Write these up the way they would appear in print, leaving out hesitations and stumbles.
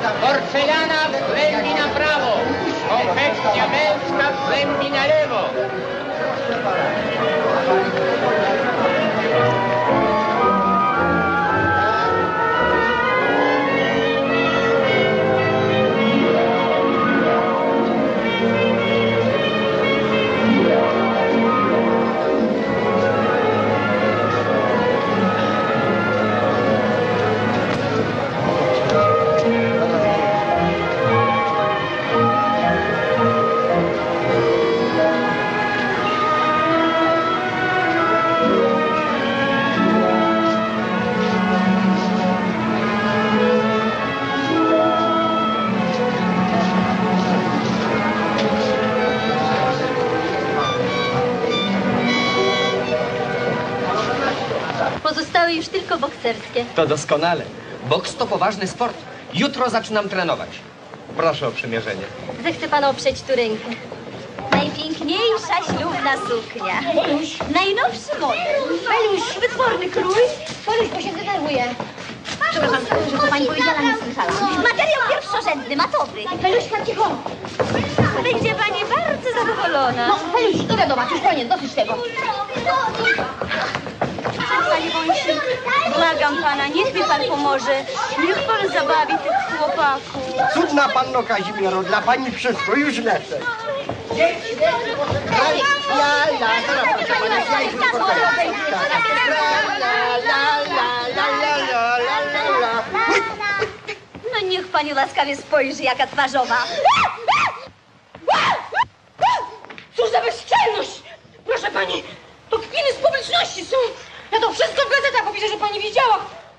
Porcelana wzglębi na prawo. Konfekcja męska wzglębi na lewo. Pozostały już tylko bokserskie. To doskonale. Boks to poważny sport. Jutro zaczynam trenować. Proszę o przymierzenie. Zechce pan oprzeć tu rękę. Najpiękniejsza ślubna suknia. Najnowszy model. Peluś, wytworny krój. Peluś, bo się denerwuje. Przepraszam, że to pani powiedziała, nie słyszałam. Materiał pierwszorzędny, matowy. Peluśka, cicho. Będzie pani bardzo zadowolona. No, Peluś, idę do was, już koniec, dosyć tego. Panie Wąsiu, błagam pana, niech mi pan pomoże. Niech pan zabawi tych chłopaków. Cudna panno Kazimiero, dla pani wszystko, już lecę. No niech pani łaskawie spojrzy, jaka twarzowa. Cóż za bezczelność! Proszę pani, to kpiny z publiczności są. Ja to wszystko w gazetach opiszę, że pani widziała.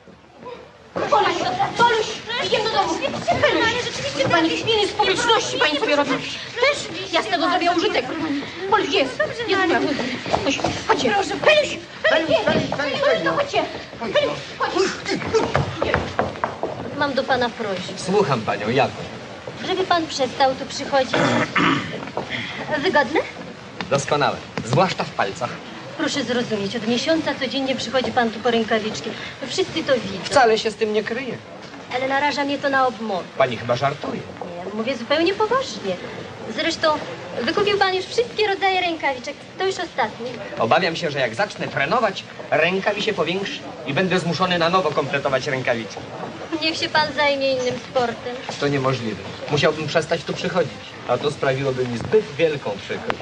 Poluś, idziemy do domu. Peluś, pani kpiny z publiczności pani sobie robi. Też ja z tego zrobię użytek. Poluś, jest. Jest sprawy. Chodźcie. Proszę, Peluś, no chodźcie. Peluś, chodźcie. Mam do pana prośbę, Słucham panią, jaką? żeby pan przestał tu przychodzić. Wygodne? Doskonale. Zwłaszcza w palcach. Proszę zrozumieć, od miesiąca codziennie przychodzi pan tu po rękawiczki. Wszyscy to widzą, Wcale się z tym nie kryję. ale naraża mnie to na obmowę. Pani chyba żartuje. Nie, mówię zupełnie poważnie. Zresztą wykupił pan już wszystkie rodzaje rękawiczek. To już ostatni. Obawiam się, że jak zacznę trenować, ręka mi się powiększy i będę zmuszony na nowo kompletować rękawice. Niech się pan zajmie innym sportem. To niemożliwe. Musiałbym przestać tu przychodzić, a to sprawiłoby mi zbyt wielką przykrość.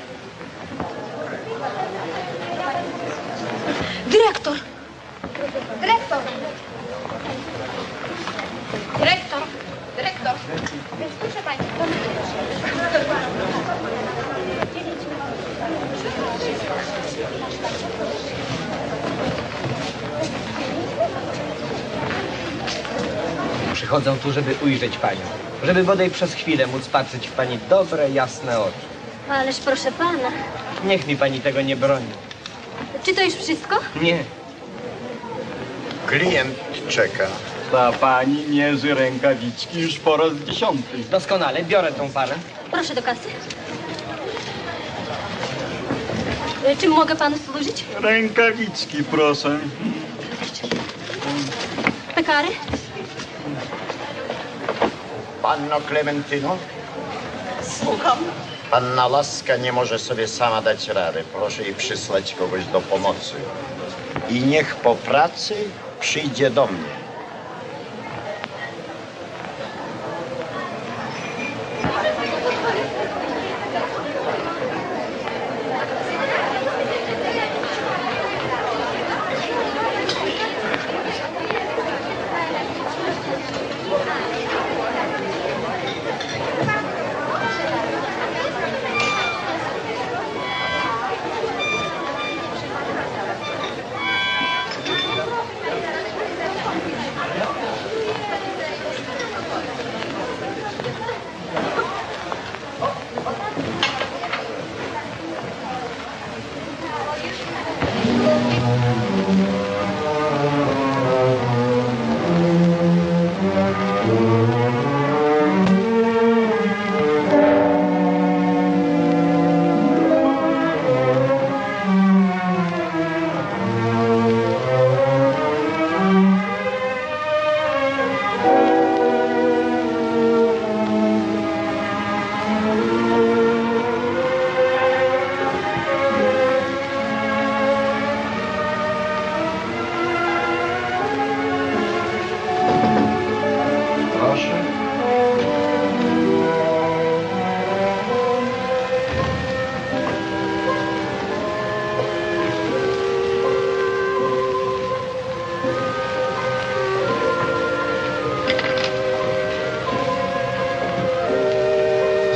Dyrektor. Dyrektor. Dyrektor. Dyrektor. Proszę pani. Przychodzę tu, żeby ujrzeć panią. Żeby bodaj przez chwilę móc patrzeć w pani dobre, jasne oczy. Ależ proszę pana. Niech mi pani tego nie broni. Czy to już wszystko? Nie. Klient czeka. Ta pani mierzy rękawiczki już po raz 10. Doskonale, biorę tą parę. Proszę do kasy. Czym mogę panu służyć? Rękawiczki, proszę. Pekary? Panno Klementyno, Słucham. panna Laska nie może sobie sama dać rady. Proszę jej przysłać kogoś do pomocy. I niech po pracy przyjdzie do mnie.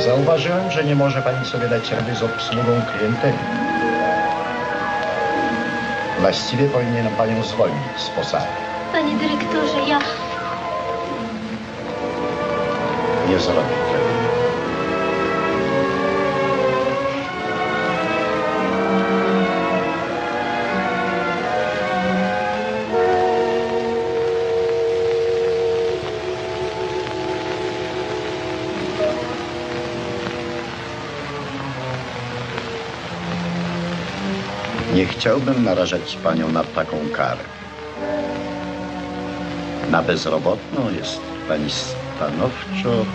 Zauważyłem, że nie może pani sobie dać rady z obsługą klienteli. Właściwie powinienem panią zwolnić z posady. Panie dyrektorze, ja... Nie zrobię tego. Nie chciałbym narażać panią na taką karę. Na bezrobotną jest pani stanowczo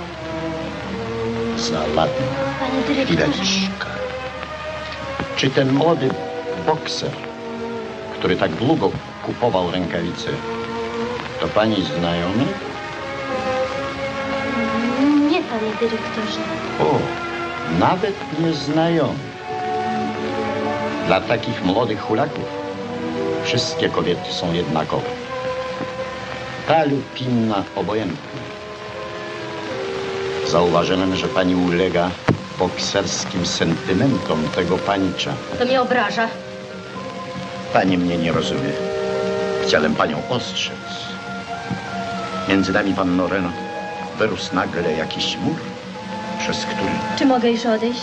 zaladna. Panie dyrektorze... Chwileczkę. Czy ten młody bokser, który tak długo kupował rękawice, to pani znajomy? Nie, panie dyrektorze. O, nawet nieznajomy. Dla takich młodych hulaków wszystkie kobiety są jednakowe. Ta lub inna obojętna. Zauważyłem, że pani ulega bokserskim sentymentom tego panicza. To mnie obraża. Pani mnie nie rozumie. Chciałem panią ostrzec. Między nami, panno Reno, wyrósł nagle jakiś mur, przez który... Czy mogę już odejść?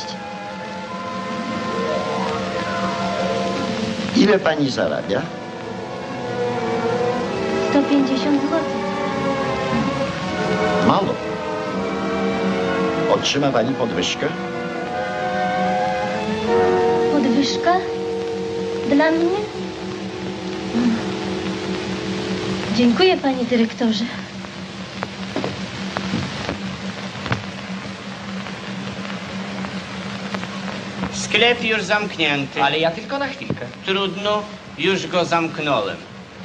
Ile pani zarabia? 150 zł. Mało. Otrzyma pani podwyżkę? Podwyżka? Dla mnie? Dziękuję, panie dyrektorze. Sklep już zamknięty. Ale ja tylko na chwilkę. Trudno, już go zamknąłem.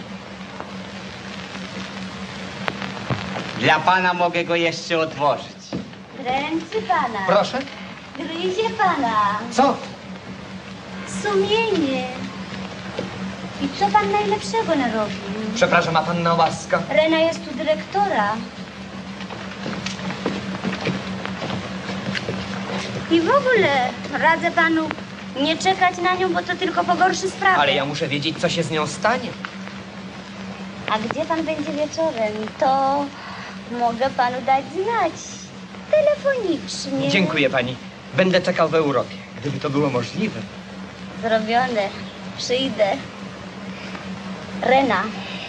Dla pana mogę go jeszcze otworzyć. Dręczy pana. Proszę. Gryzie pana. Co? Sumienie. I co pan najlepszego narobił? Przepraszam, ma panna łaska. Rena jest u dyrektora. I w ogóle radzę panu nie czekać na nią, bo to tylko pogorszy sprawę. Ale ja muszę wiedzieć, co się z nią stanie. A gdzie pan będzie wieczorem, to mogę panu dać znać. Telefonicznie. Dziękuję pani. Będę czekał w Europie, gdyby to było możliwe. Zrobione. Przyjdę. Rena.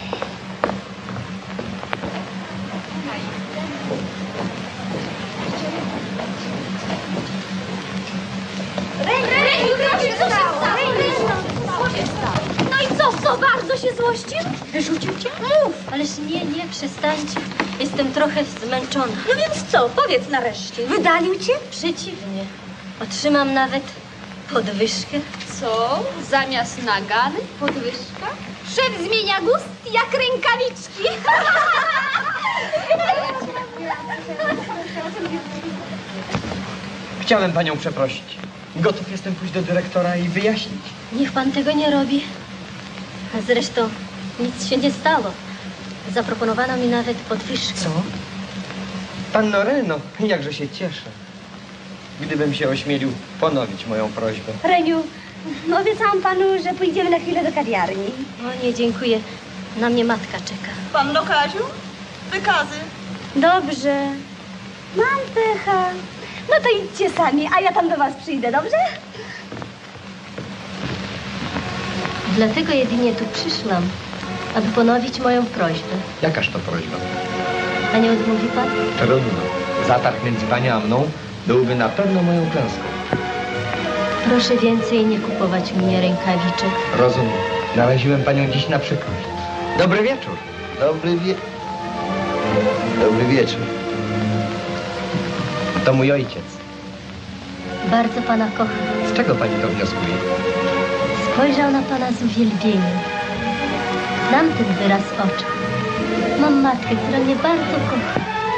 No i co bardzo się złościł? Wyrzucił cię? Mów! Ależ nie, przestańcie. Jestem trochę zmęczona. No więc co? Powiedz nareszcie. Wydalił cię? Przeciwnie. Otrzymam nawet podwyżkę. Co? Zamiast nagany? Podwyżka? Szef zmienia gust jak rękawiczki. Chciałem panią przeprosić. Gotów jestem pójść do dyrektora i wyjaśnić. Niech pan tego nie robi. A zresztą nic się nie stało. Zaproponowano mi nawet podwyżkę. Co? Panno Reno, jakże się cieszę. Gdybym się ośmielił ponowić moją prośbę. Reniu, no obiecałam panu, że pójdziemy na chwilę do kawiarni. O nie, dziękuję. Na mnie matka czeka. Panno Kaziu, wykazy. Dobrze. Mam pecha. No to idźcie sami, a ja tam do was przyjdę, dobrze? Dlatego jedynie tu przyszłam, aby ponowić moją prośbę. Jakaż to prośba? A nie odmówi pan? Trudno. Zatarg między panią a mną byłby na pewno moją klęską. Proszę więcej nie kupować mnie rękawiczek. Rozumiem. Naraziłem panią dziś na przykrość. Dobry wieczór. Dobry wieczór. To mój ojciec. Bardzo pana kocham. Z czego pani to wnioskuje? Spojrzał na pana z uwielbieniem. Znam ten wyraz oczu. Mam matkę, która mnie bardzo kocha.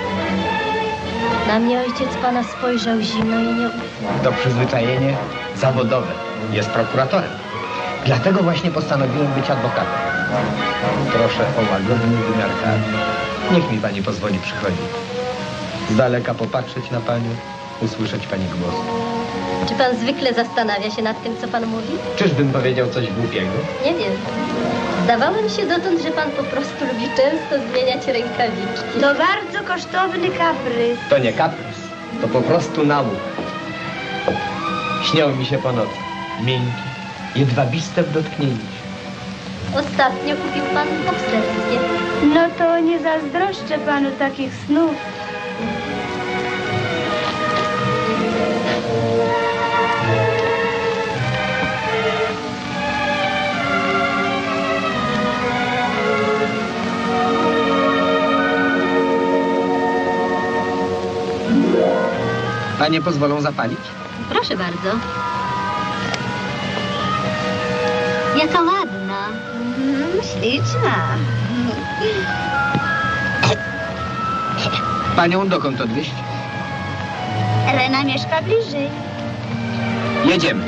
Na mnie ojciec pana spojrzał zimno i nie ufał. To przyzwyczajenie zawodowe. Jest prokuratorem. Dlatego właśnie postanowiłem być adwokatem. Proszę o łagodny wymiar kary. Niech mi pani pozwoli przychodzić. Z daleka popatrzeć na panią usłyszeć pani głos. Czy pan zwykle zastanawia się nad tym, co pan mówi? Czyżbym powiedział coś głupiego? Nie wiem. Zdawało mi się dotąd, że pan po prostu lubi często zmieniać rękawiczki. To bardzo kosztowny kaprys. To nie kaprys, to po prostu nałóg. Śniał mi się po nocy. Miękki, jedwabiste w dotknięciu. Ostatnio kupił pan obsesję. No to nie zazdroszczę panu takich snów. Panie pozwolą zapalić? Proszę bardzo. Jaka ładna. Śliczna. Panią dokąd odwieźć? Rena mieszka bliżej. Jedziemy.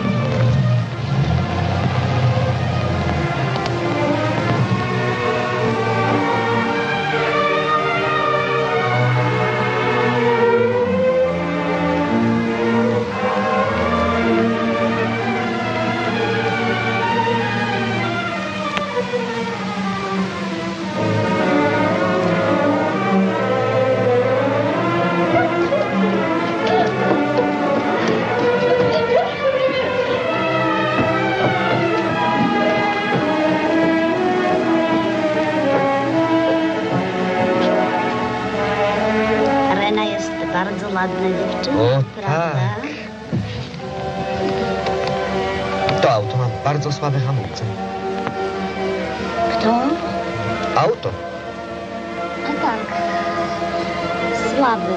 Bardzo ładna dziewczyna, O, prawda? tak. To auto ma bardzo słabe hamulce. Kto? Auto? A tak. Słaby.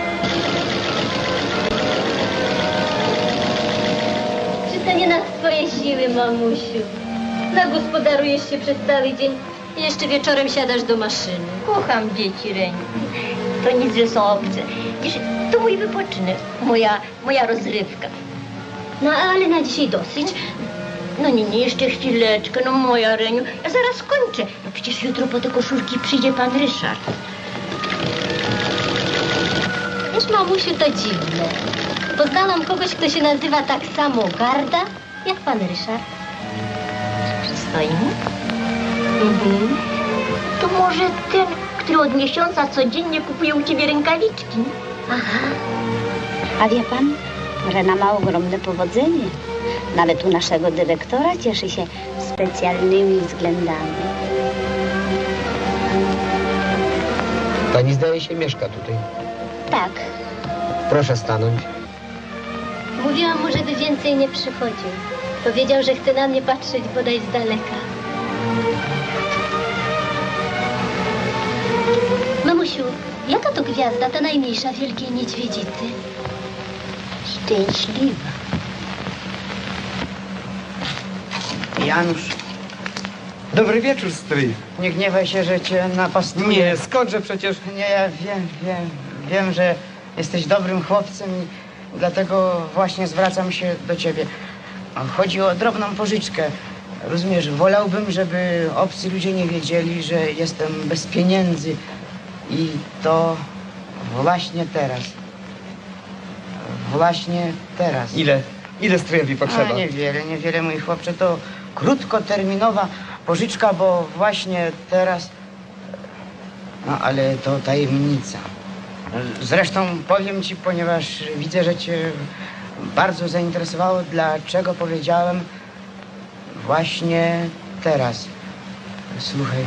Czy to nie na twoje siły, mamusiu? Nagospodarujesz się przez cały dzień i jeszcze wieczorem siadasz do maszyny. Kocham dzieci, Reniu. To nic, że są obce. Wiesz, to mój wypoczynek, moja rozrywka. No ale na dzisiaj dosyć. No nie, jeszcze chwileczkę, no moja Reniu. Ja zaraz kończę. No przecież jutro po te koszulki przyjdzie pan Ryszard. Wiesz, mamusiu, to dziwne. Poznałam kogoś, kto się nazywa tak samo Garda, jak pan Ryszard. Przystojny? Mhm. To może ten, który od miesiąca codziennie kupuje u ciebie rękawiczki? Aha. A wie pan, Rena ma ogromne powodzenie. Nawet u naszego dyrektora cieszy się specjalnymi względami. Pani zdaje się mieszka tutaj. Tak. Proszę stanąć. Mówiłam mu, żeby więcej nie przychodził. Powiedział, że chce na mnie patrzeć bodaj z daleka. Mamusiu, jaka to gwiazda, ta najmniejsza Wielkiej Niedźwiedzicy? Szczęśliwa. Janusz. Dobry wieczór, stryj. Nie gniewaj się, że cię napastuję. Nie, skądże przecież... Nie, ja wiem, że jesteś dobrym chłopcem i dlatego właśnie zwracam się do ciebie. Chodzi o drobną pożyczkę. Rozumiesz, wolałbym, żeby obcy ludzie nie wiedzieli, że jestem bez pieniędzy i to właśnie teraz. Właśnie teraz. Ile stryjowi potrzeba? Niewiele, mój chłopcze. To krótkoterminowa pożyczka, bo właśnie teraz... No, ale to tajemnica. Zresztą powiem ci, ponieważ widzę, że cię bardzo zainteresowało, dlaczego powiedziałem właśnie teraz. Słuchaj,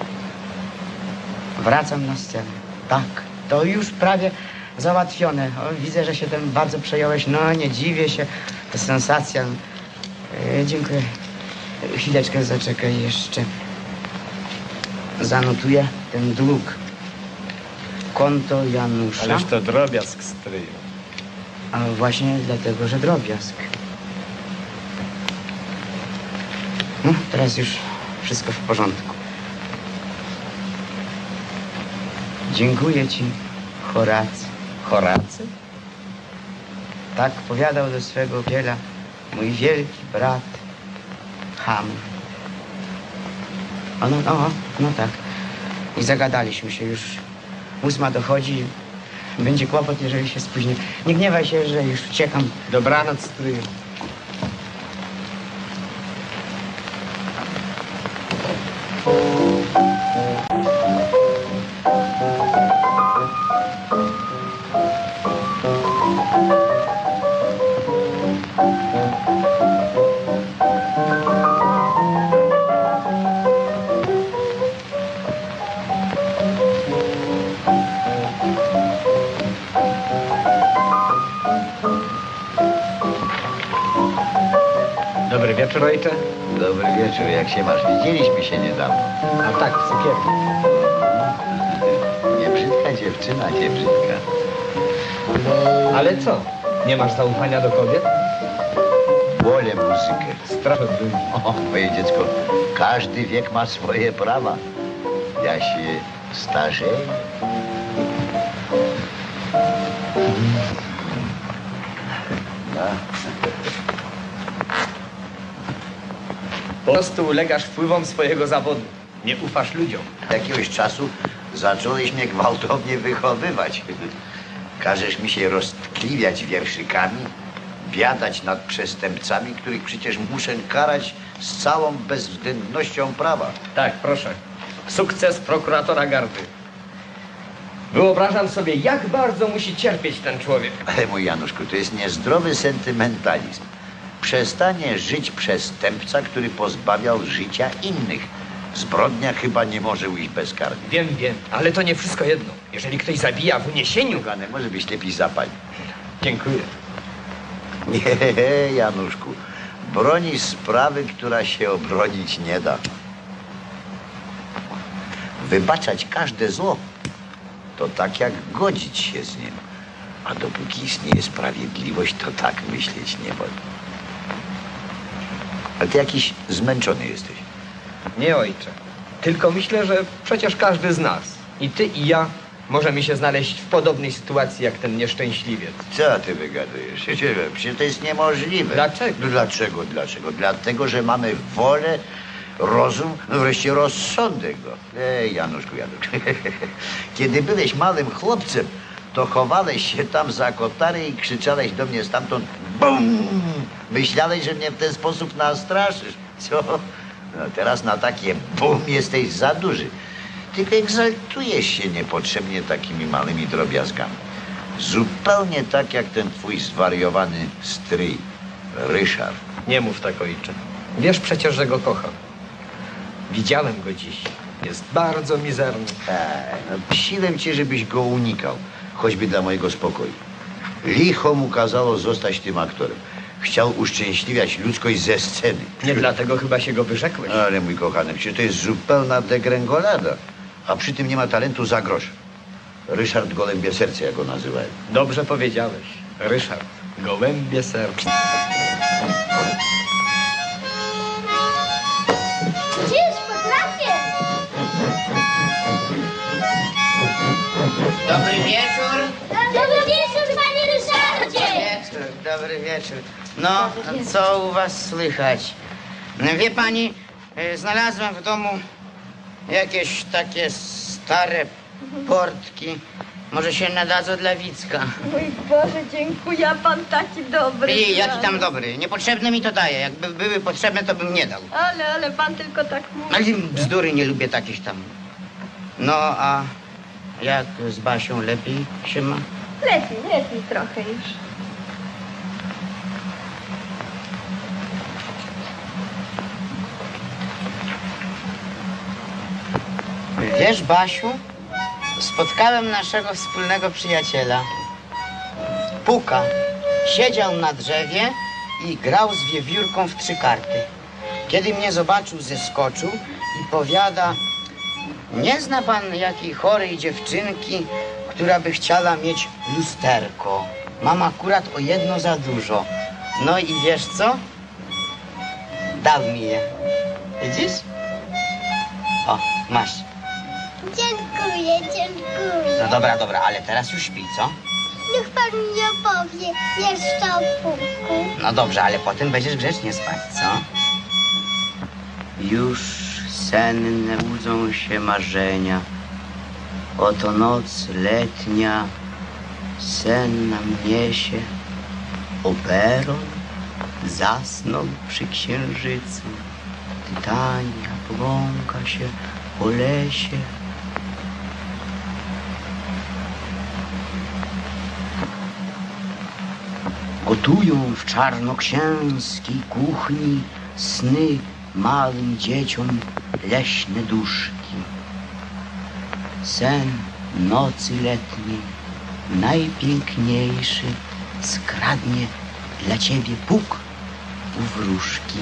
wracam na scenę. Tak, to już prawie załatwione. O, widzę, że się tym bardzo przejąłeś. No, nie dziwię się. To sensacja. Dziękuję. Chwileczkę zaczekaj jeszcze. Zanotuję ten dług. Konto Janusza. Ależ to drobiazg, stryju. A właśnie dlatego, że drobiazg. No, teraz już wszystko w porządku. Dziękuję ci, Horacy. Horacy? Tak powiadał do swego wiela mój wielki brat Ham. No tak. I zagadaliśmy się już. 8 dochodzi. Będzie kłopot, jeżeli się spóźnię. Nie gniewaj się, że już uciekam. Dobranoc, stryju. Dobry wieczór, ojcze. Dobry wieczór, jak się masz? Widzieliśmy się niedawno. A tak, w cukierni. Nie brzydka dziewczyna, nie brzydka. Ale co? Nie masz zaufania do kobiet? Wolę muzykę. Strasznie drugi. O, moje dziecko, każdy wiek ma swoje prawa. Ja się starzeję. No. Po prostu ulegasz wpływom swojego zawodu. Nie ufasz ludziom. Od jakiegoś czasu zacząłeś mnie gwałtownie wychowywać. Każesz mi się roztkliwiać wierszykami, biadać nad przestępcami, których przecież muszę karać z całą bezwzględnością prawa. Tak, proszę. Sukces prokuratora gardy. Wyobrażam sobie, jak bardzo musi cierpieć ten człowiek. Ale mój Januszku, to jest niezdrowy sentymentalizm. Przestanie żyć przestępca, który pozbawiał życia innych. Zbrodnia chyba nie może ujść bezkarnie. Wiem, ale to nie wszystko jedno. Jeżeli ktoś zabija w uniesieniu... Kochany, może byś lepiej zapalił. Dziękuję. Nie, Januszku. Broni sprawy, która się obronić nie da. Wybaczać każde zło to tak jak godzić się z nim. A dopóki istnieje sprawiedliwość, to tak myśleć nie wolno. Ale ty jakiś zmęczony jesteś. Nie, ojcze. Tylko myślę, że przecież każdy z nas, i ty, i ja, możemy się znaleźć w podobnej sytuacji jak ten nieszczęśliwiec. Co ty wygadujesz? Przecież to jest niemożliwe. Dlaczego? No dlaczego? Dlatego, że mamy wolę, rozum, no wreszcie rozsądek. Januszku. Kiedy byłeś małym chłopcem, to chowałeś się tam za kotary i krzyczałeś do mnie stamtąd BUM! Myślałeś, że mnie w ten sposób nastraszysz. Co? No teraz na takie BUM jesteś za duży. Tylko egzaltujesz się niepotrzebnie takimi małymi drobiazgami. Zupełnie tak jak ten twój zwariowany stryj, Ryszard. Nie mów tak, ojcze. Wiesz przecież, że go kocham. Widziałem go dziś. Jest bardzo mizerny. No, prosiłem cię, żebyś go unikał, choćby dla mojego spokoju. Licho mu kazało zostać tym aktorem. Chciał uszczęśliwiać ludzkość ze sceny. Nie dlatego chyba się go wyrzekłeś. Ale mój kochany, przecież to jest zupełna degrengolada. A przy tym nie ma talentu za grosz. Ryszard Gołębie Serce, jak go nazywają. Dobrze powiedziałeś. Ryszard, Gołębie Serce. Gdzież potrafię? Dobry wieczór. Dobry wieczór, panie Ryszardzie! Dobry wieczór. No, co u was słychać? Wie pani, znalazłem w domu jakieś takie stare portki. Może się nadadzą dla Wicka. Mój Boże, dziękuję, a pan taki dobry. I jaki tam dobry. Niepotrzebne mi to daje. Jakby były potrzebne, to bym nie dał. Ale pan tylko tak mówi. Ale bzdury, nie lubię takich tam. No, a jak z Basią lepiej się ma? Lepiej trochę już. Wiesz, Basiu, spotkałem naszego wspólnego przyjaciela. Puka. Siedział na drzewie i grał z wiewiórką w 3 karty. Kiedy mnie zobaczył, zeskoczył i powiada: nie zna pan jakiej chorej dziewczynki, która by chciała mieć lusterko. Mam akurat o jedno za dużo. No i wiesz co? Dał mi je. Widzisz? O, masz. Dziękuję. No dobra, ale teraz już śpi, co? Niech pan mi opowie jeszcze o puku. No dobrze, ale potem będziesz grzecznie spać, co? Już senne budzą się marzenia. Oto noc letnia Sen nam niesie operon, zasnął przy księżycu. Tytania błąka się po lesie. Gotują w czarnoksięskiej kuchni sny małym dzieciom leśne duszki. Sen nocy letniej, najpiękniejszy, skradnie dla ciebie puk u wróżki.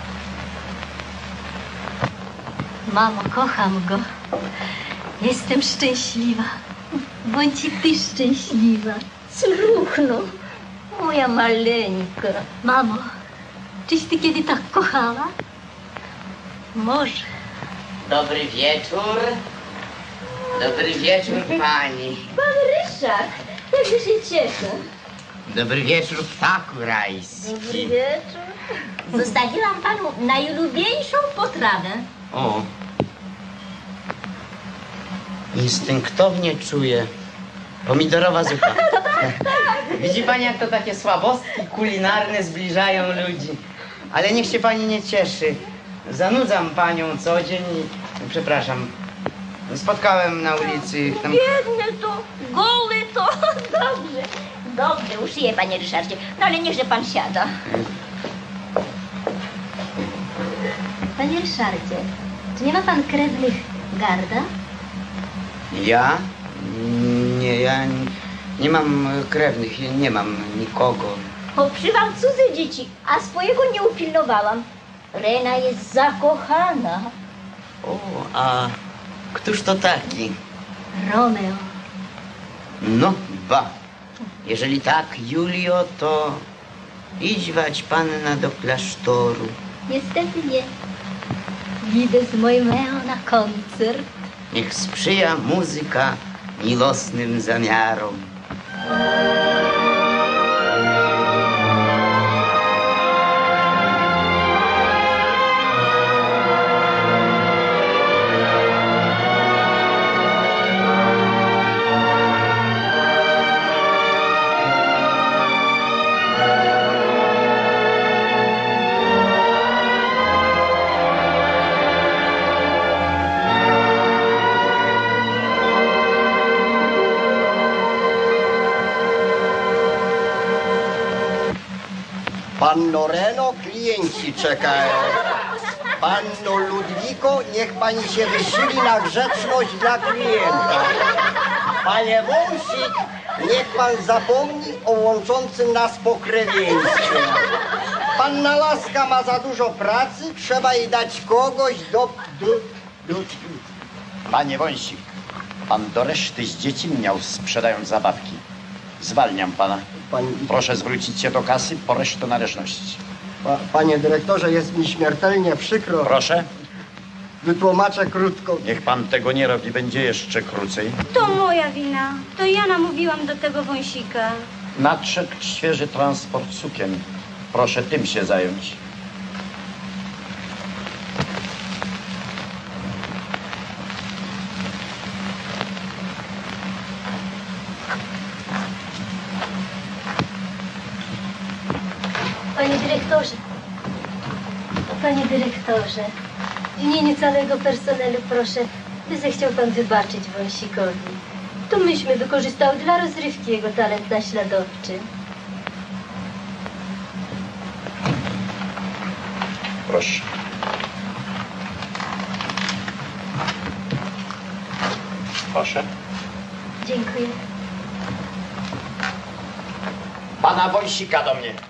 Mamo, kocham go. Jestem szczęśliwa. Bądź i ty szczęśliwa. Słuchno, moja maleńka. Mamo, czyś ty kiedy tak kochała? Może. Dobry wieczór. Dobry wieczór, pani. Pan Ryszard, jakże się cieszę. Dobry wieczór, ptaku rajski. Dobry wieczór. Zostawiłam panu najulubieńszą potrawę. O. Instynktownie czuję. Pomidorowa zupa. Widzi pani, jak to takie słabostki kulinarne zbliżają ludzi. Ale niech się pani nie cieszy. Zanudzam panią co dzień i przepraszam. Spotkałem na ulicy tam... Biedny to, goły to. Dobrze, dobrze, uszyję, panie Ryszardzie. No ale niechże pan siada. Panie Ryszardzie, czy nie ma pan krewnych Garda? Ja? Nie, ja nie mam krewnych, nie mam nikogo. Poprzywam cudze dzieci, a swojego nie upilnowałam. Rena jest zakochana. O, a któż to taki? Romeo. No, ba. Jeżeli tak, Julio, to idź wać panna do klasztoru. Niestety nie. Idę z moim Romeo na koncert. Niech sprzyja muzyka miłosnym zamiarom. Panno Reno, klienci czekają. Panno Ludwiko, niech pani się wysili na grzeczność dla klienta. Panie Wąsik, niech pan zapomni o łączącym nas pokrewieństwie. Panna Laska ma za dużo pracy, trzeba jej dać kogoś do... Panie Wąsik, pan do reszty z dziecinniał sprzedając zabawki. Zwalniam pana. Proszę zwrócić się do kasy po resztę należności. Panie dyrektorze, jest mi śmiertelnie przykro. Proszę. Wytłumaczę krótko. Niech pan tego nie robi, będzie jeszcze krócej. To moja wina. To ja namówiłam do tego wąsika. Nadszedł świeży transport sukien. Proszę tym się zająć. Panie dyrektorze, w imieniu całego personelu proszę, by zechciał pan wybaczyć Wąsikowi. To myśmy wykorzystały dla rozrywki jego talent naśladowczy. Proszę. Proszę. Dziękuję. Pana Wąsika do mnie.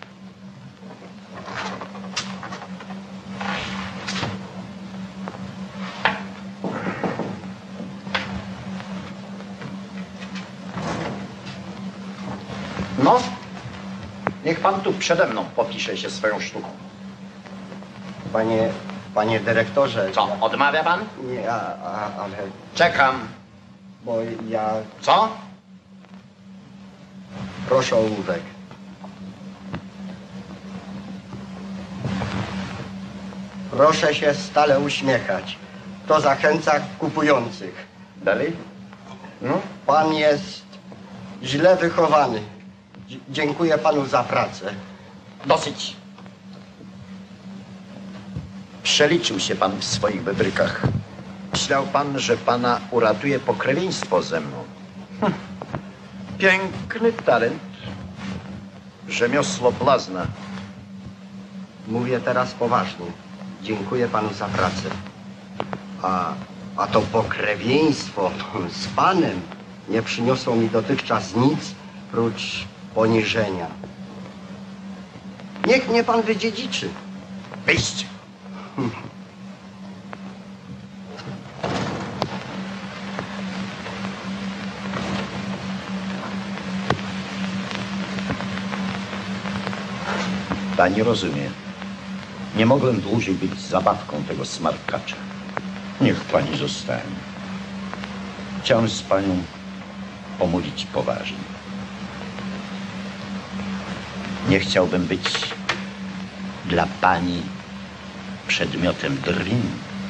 No, niech pan tu przede mną popisze się swoją sztuką. Panie dyrektorze... Co, odmawia pan? Nie, ale... Czekam. Bo ja... Co? Proszę o ołówek. Proszę się stale uśmiechać. To zachęca kupujących. Dalej? No? Pan jest źle wychowany. Dziękuję panu za pracę. Dosyć. Przeliczył się pan w swoich wybrykach. Myślał pan, że pana uratuje pokrewieństwo ze mną. Piękny talent. Rzemiosło blazna. Mówię teraz poważnie. Dziękuję panu za pracę. A to pokrewieństwo z panem nie przyniosło mi dotychczas nic prócz poniżenia. Niech mnie pan wydziedziczy. Wyjść. Pani rozumie. Nie mogłem dłużej być zabawką tego smarkacza. Niech pani zostanie. Chciałem z panią pomówić poważnie. Nie chciałbym być dla pani przedmiotem drwin.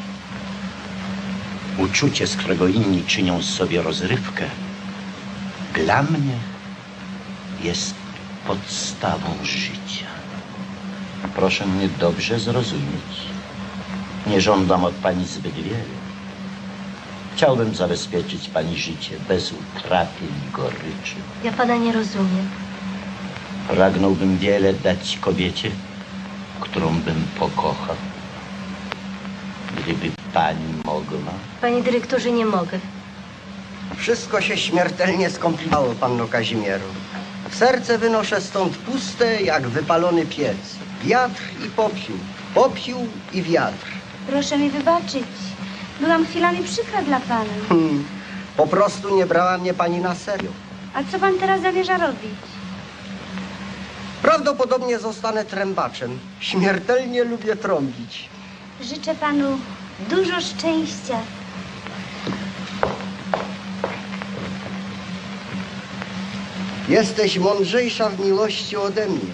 Uczucie, z którego inni czynią sobie rozrywkę, dla mnie jest podstawą życia. Proszę mnie dobrze zrozumieć. Nie żądam od pani zbyt wiele. Chciałbym zabezpieczyć pani życie bez utraty i goryczy. Ja pana nie rozumiem. Pragnąłbym wiele dać kobiecie, którą bym pokochał. Gdyby pani mogła. Panie dyrektorze, nie mogę. Wszystko się śmiertelnie skomplikowało, panno Kazimieru. Serce wynoszę stąd puste, jak wypalony piec. Wiatr i popiół. Popiół i wiatr. Proszę mi wybaczyć. Byłam chwilami przykra dla pana. Po prostu nie brała mnie pani na serio. A co pan teraz zamierza robić? Prawdopodobnie zostanę trębaczem. Śmiertelnie lubię trąbić. Życzę panu dużo szczęścia. Jesteś mądrzejsza w miłości ode mnie.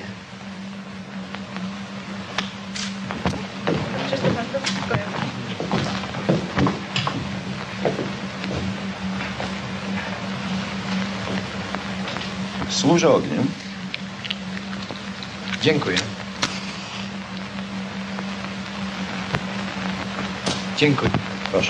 Służę ogniem. Dziękuję. Dziękuję. Proszę.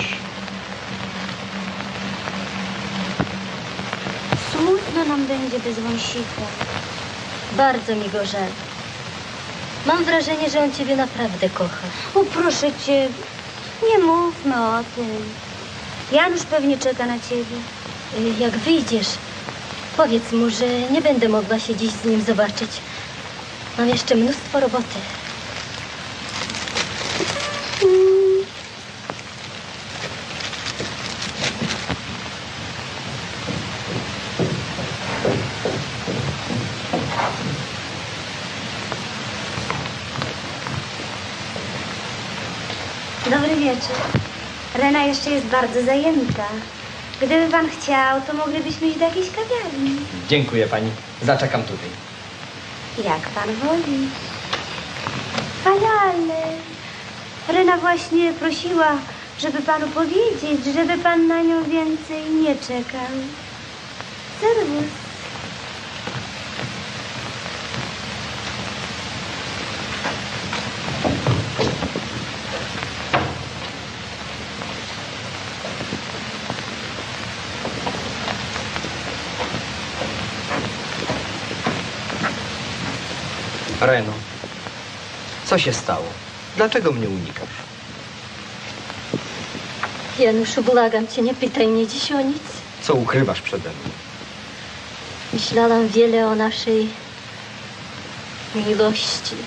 Smutno nam będzie bez wąsika. Bardzo mi go żal. Mam wrażenie, że on ciebie naprawdę kocha. O, proszę cię, nie mówmy o tym. Janusz pewnie czeka na ciebie. Jak wyjdziesz, powiedz mu, że nie będę mogła się dziś z nim zobaczyć. Mam jeszcze mnóstwo roboty. Dobry wieczór. Rena jeszcze jest bardzo zajęta. Gdyby pan chciał, to moglibyśmy iść do jakiejś kawiarni. Dziękuję pani. Zaczekam tutaj. Jak pan woli. Wspaniale. Rena właśnie prosiła, żeby panu powiedzieć, żeby pan na nią więcej nie czekał. Serwus. Reno, co się stało? Dlaczego mnie unikasz? Januszu, błagam cię, nie pytaj mnie dziś o nic. Co ukrywasz przede mną? Myślałam wiele o naszej miłości.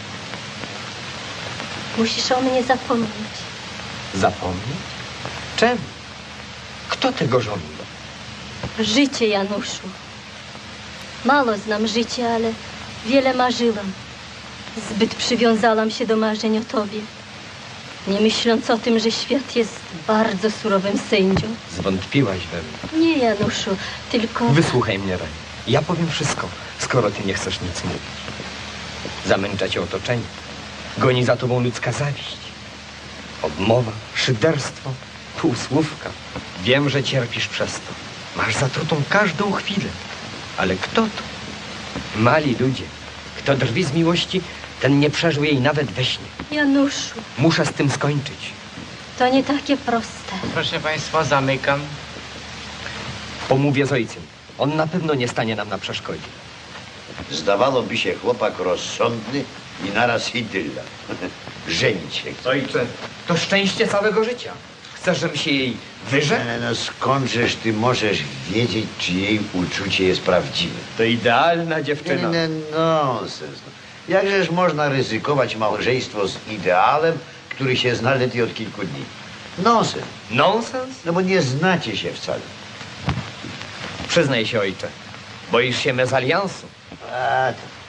Musisz o mnie zapomnieć. Zapomnieć? Czemu? Kto tego żąda? Życie, Januszu. Mało znam życia, ale wiele marzyłam. Zbyt przywiązałam się do marzeń o tobie. Nie myśląc o tym, że świat jest bardzo surowym sędzią. Zwątpiłaś we mnie. Nie, Januszu, tylko... Wysłuchaj mnie, Ren. Ja powiem wszystko, skoro ty nie chcesz nic mówić. Zamęcza cię otoczenie. Goni za tobą ludzka zawiść. Odmowa, szyderstwo, półsłówka. Wiem, że cierpisz przez to. Masz zatrutą każdą chwilę. Ale kto to? Mali ludzie. Kto drwi z miłości, ten nie przeżył jej nawet we śnie. Januszu, Muszę z tym skończyć. to nie takie proste. Proszę państwa, zamykam. Pomówię z ojcem. On na pewno nie stanie nam na przeszkodzie. Zdawałoby się chłopak rozsądny i naraz idylla. Żenić się chce. Ojcze, to szczęście całego życia. Chcesz, żebym się jej wyrzekł? No skądżeż ty możesz wiedzieć, czy jej uczucie jest prawdziwe? To idealna dziewczyna. Nonsens. Jakżeż można ryzykować małżeństwo z idealem, który się zna ledwie od kilku dni? Nonsens. Nonsens? No bo nie znacie się wcale. Przyznaj się, ojcze. Boisz się mezaliansu? A,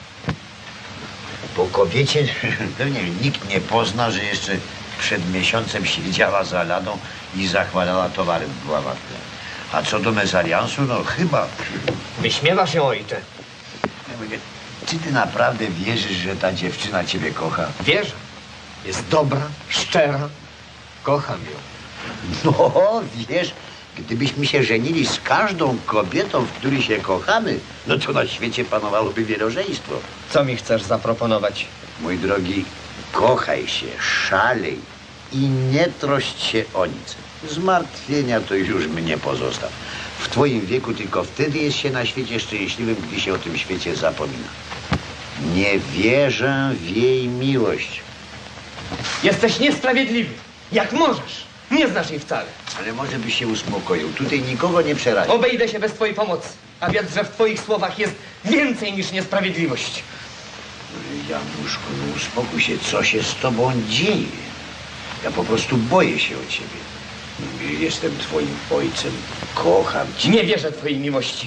po kobiecie pewnie nikt nie pozna, że jeszcze przed miesiącem siedziała za ladą i zachwalała towarem w Bławatkę. A co do mezaliansu, no chyba. Wyśmiewasz się, ojcze. Czy ty naprawdę wierzysz, że ta dziewczyna ciebie kocha? Wierzę. Jest dobra, szczera. Kocham ją. No, wiesz, gdybyśmy się żenili z każdą kobietą, w której się kochamy, no to na świecie panowałoby wielożeństwo. Co mi chcesz zaproponować? Mój drogi, kochaj się, szalej i nie troszcz się o nic. Zmartwienia to już mnie pozostaw. W twoim wieku tylko wtedy jest się na świecie szczęśliwym, gdy się o tym świecie zapomina. Nie wierzę w jej miłość. Jesteś niesprawiedliwy. Jak możesz? Nie znasz jej wcale. Ale może byś się uspokoił. Tutaj nikogo nie przerazi. Obejdę się bez twojej pomocy. A więc, że w twoich słowach jest więcej niż niesprawiedliwość. Januszku, no uspokój się. Co się z tobą dzieje? Ja po prostu boję się o ciebie. Jestem twoim ojcem. Kocham cię. Nie wierzę twojej miłości.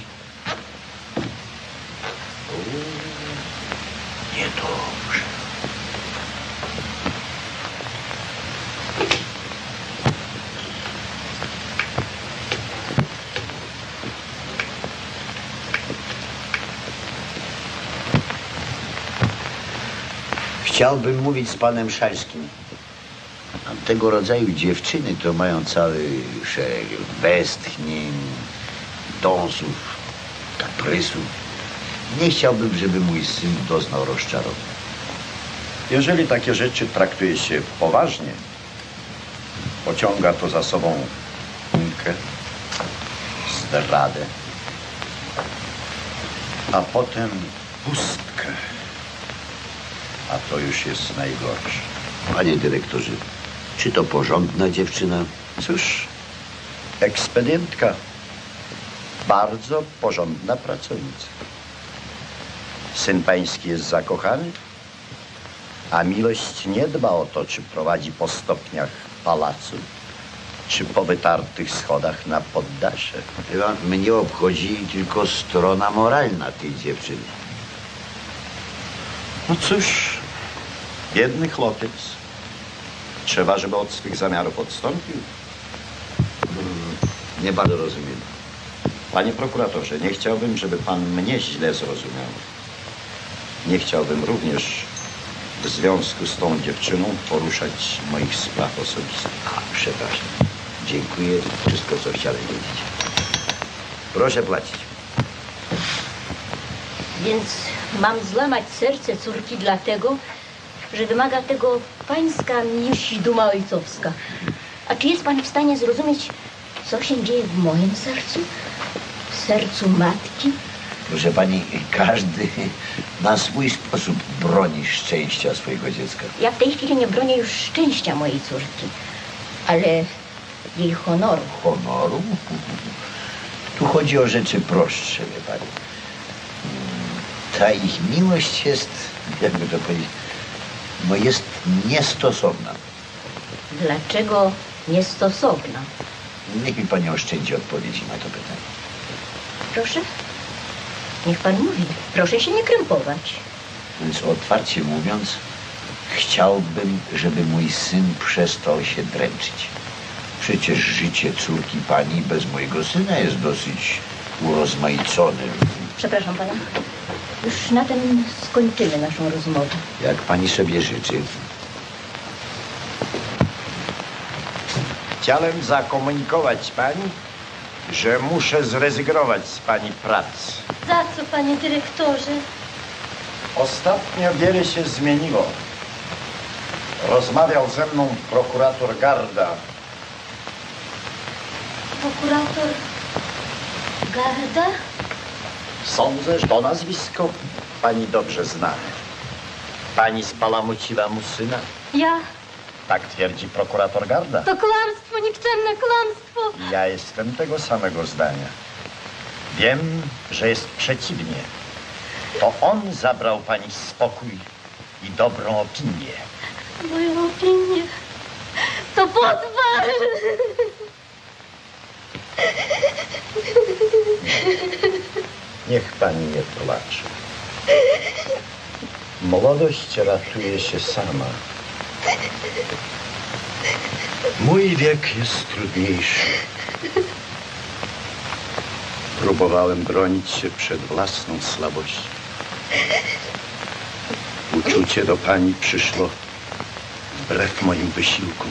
Niedobrze. Chciałbym mówić z panem Szalskim. A tego rodzaju dziewczyny to mają cały szereg westchnień, dąsów, kaprysów. Nie chciałbym, żeby mój syn doznał rozczarowania. Jeżeli takie rzeczy traktuje się poważnie, pociąga to za sobą umkę, zdradę, a potem pustkę. A to już jest najgorsze. Panie dyrektorze, czy to porządna dziewczyna? Cóż, ekspedientka, bardzo porządna pracownica. Syn pański jest zakochany, a miłość nie dba o to, czy prowadzi po stopniach pałacu, czy po wytartych schodach na poddasze. Mnie obchodzi tylko strona moralna tej dziewczyny. No cóż, biedny chłopiec. Trzeba, żeby od swych zamiarów odstąpił. Nie bardzo rozumiem. Panie prokuratorze, nie chciałbym, żeby pan mnie źle zrozumiał. Nie chciałbym również w związku z tą dziewczyną poruszać moich spraw osobistych. A, przepraszam. Dziękuję. Wszystko, co chciałem wiedzieć. Proszę płacić. Więc mam złamać serce córki dlatego, że wymaga tego pańska miłość i duma ojcowska. A czy jest pan w stanie zrozumieć, co się dzieje w moim sercu? W sercu matki? Proszę pani, każdy na swój sposób broni szczęścia swojego dziecka. Ja w tej chwili nie bronię już szczęścia mojej córki, ale jej honoru. Honoru? Tu chodzi o rzeczy prostsze, wie pani. Ta ich miłość jest, jakby to powiedzieć, no jest niestosowna. Dlaczego niestosowna? Niech mi pani oszczędzi odpowiedzi na to pytanie. Proszę? Niech pan mówi. Proszę się nie krępować. Więc otwarcie mówiąc, chciałbym, żeby mój syn przestał się dręczyć. Przecież życie córki pani bez mojego syna jest dosyć urozmaicone. Przepraszam pana. Już na tym skończymy naszą rozmowę. Jak pani sobie życzy. Chciałem zakomunikować pani, że muszę zrezygnować z pani pracy. Za co, panie dyrektorze? Ostatnio wiele się zmieniło. Rozmawiał ze mną prokurator Garda. Prokurator Garda? Sądzę, że to nazwisko pani dobrze zna. Pani spalamuciła mu syna? Ja? Tak twierdzi prokurator Garda. To kłamstwo, nikczemne kłamstwo. Ja jestem tego samego zdania. Wiem, że jest przeciwnie. To on zabrał pani spokój i dobrą opinię. Moją opinię to potwór. Niech pani nie płacze. Młodość ratuje się sama. Mój wiek jest trudniejszy. Próbowałem bronić się przed własną słabością. Uczucie do pani przyszło wbrew moim wysiłkom.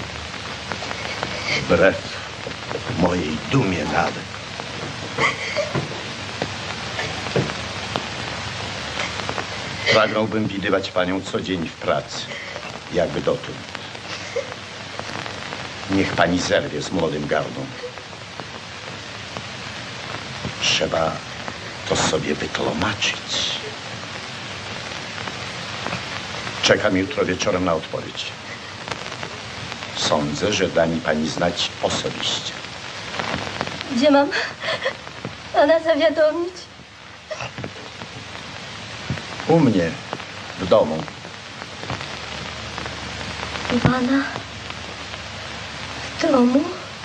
Wbrew mojej dumie nawet. Pragnąłbym widywać panią co dzień w pracy, jakby dotąd. Niech pani zerwie z młodym Gardą. Trzeba to sobie wytłumaczyć. Czekam jutro wieczorem na odpowiedź. Sądzę, że da mi pani znać osobiście. Gdzie mam pana zawiadomić? U mnie, w domu. Pana w domu?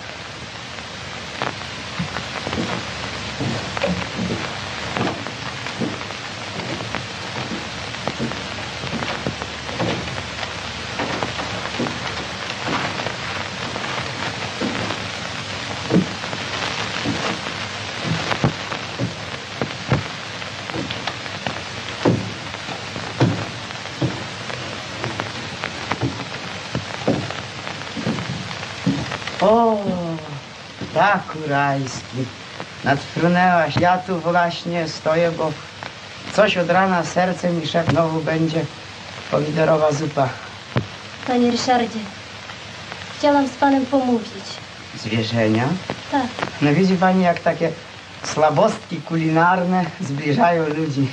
O, Ptaku rajski, nadfrunęłaś. Ja tu właśnie stoję, bo coś od rana serce mi szepnęło, będzie pomidorowa zupa. Panie Ryszardzie, chciałam z panem pomówić. Zwierzenia? Tak. No widzi pani, jak takie słabostki kulinarne zbliżają ludzi.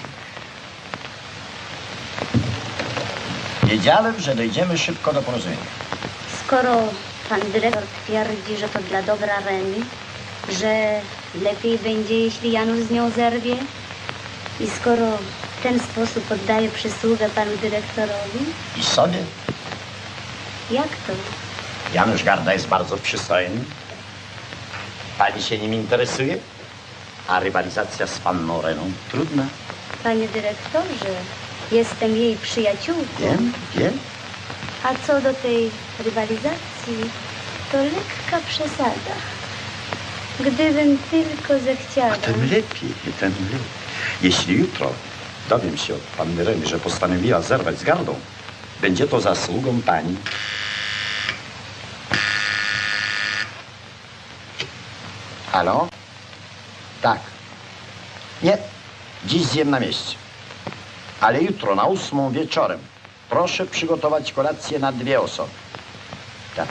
Wiedziałem, że dojdziemy szybko do porozumienia. Skoro pan dyrektor twierdzi, że to dla dobra Reny, że lepiej będzie, jeśli Janusz z nią zerwie, i skoro w ten sposób oddaje przysługę panu dyrektorowi, I sobie? jak to? Janusz Garda jest bardzo przystojny. Pani się nim interesuje? A rywalizacja z panną Reną trudna. Panie dyrektorze, jestem jej przyjaciółką. Wiem. A co do tej rywalizacji, to lekka przesada. Gdybym tylko zechciała. Tym lepiej. Jeśli jutro dowiem się od panny Reny, że postanowiła zerwać z Gardą, będzie to zasługą pani. Halo? Tak. Nie, dziś zjem na mieście. Ale jutro na 8 wieczorem proszę przygotować kolację na 2 osoby. Tak.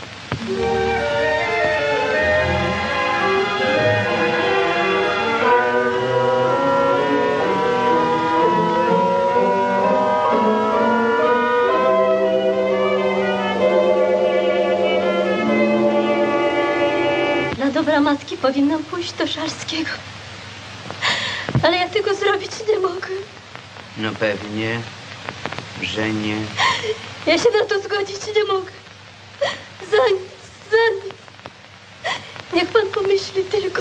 Dla dobra matki powinnam pójść do Szarskiego. Ale ja tego zrobić nie mogę. No pewnie, że nie. Ja się na to zgodzić nie mogę. Za nic. Niech pan pomyśli tylko.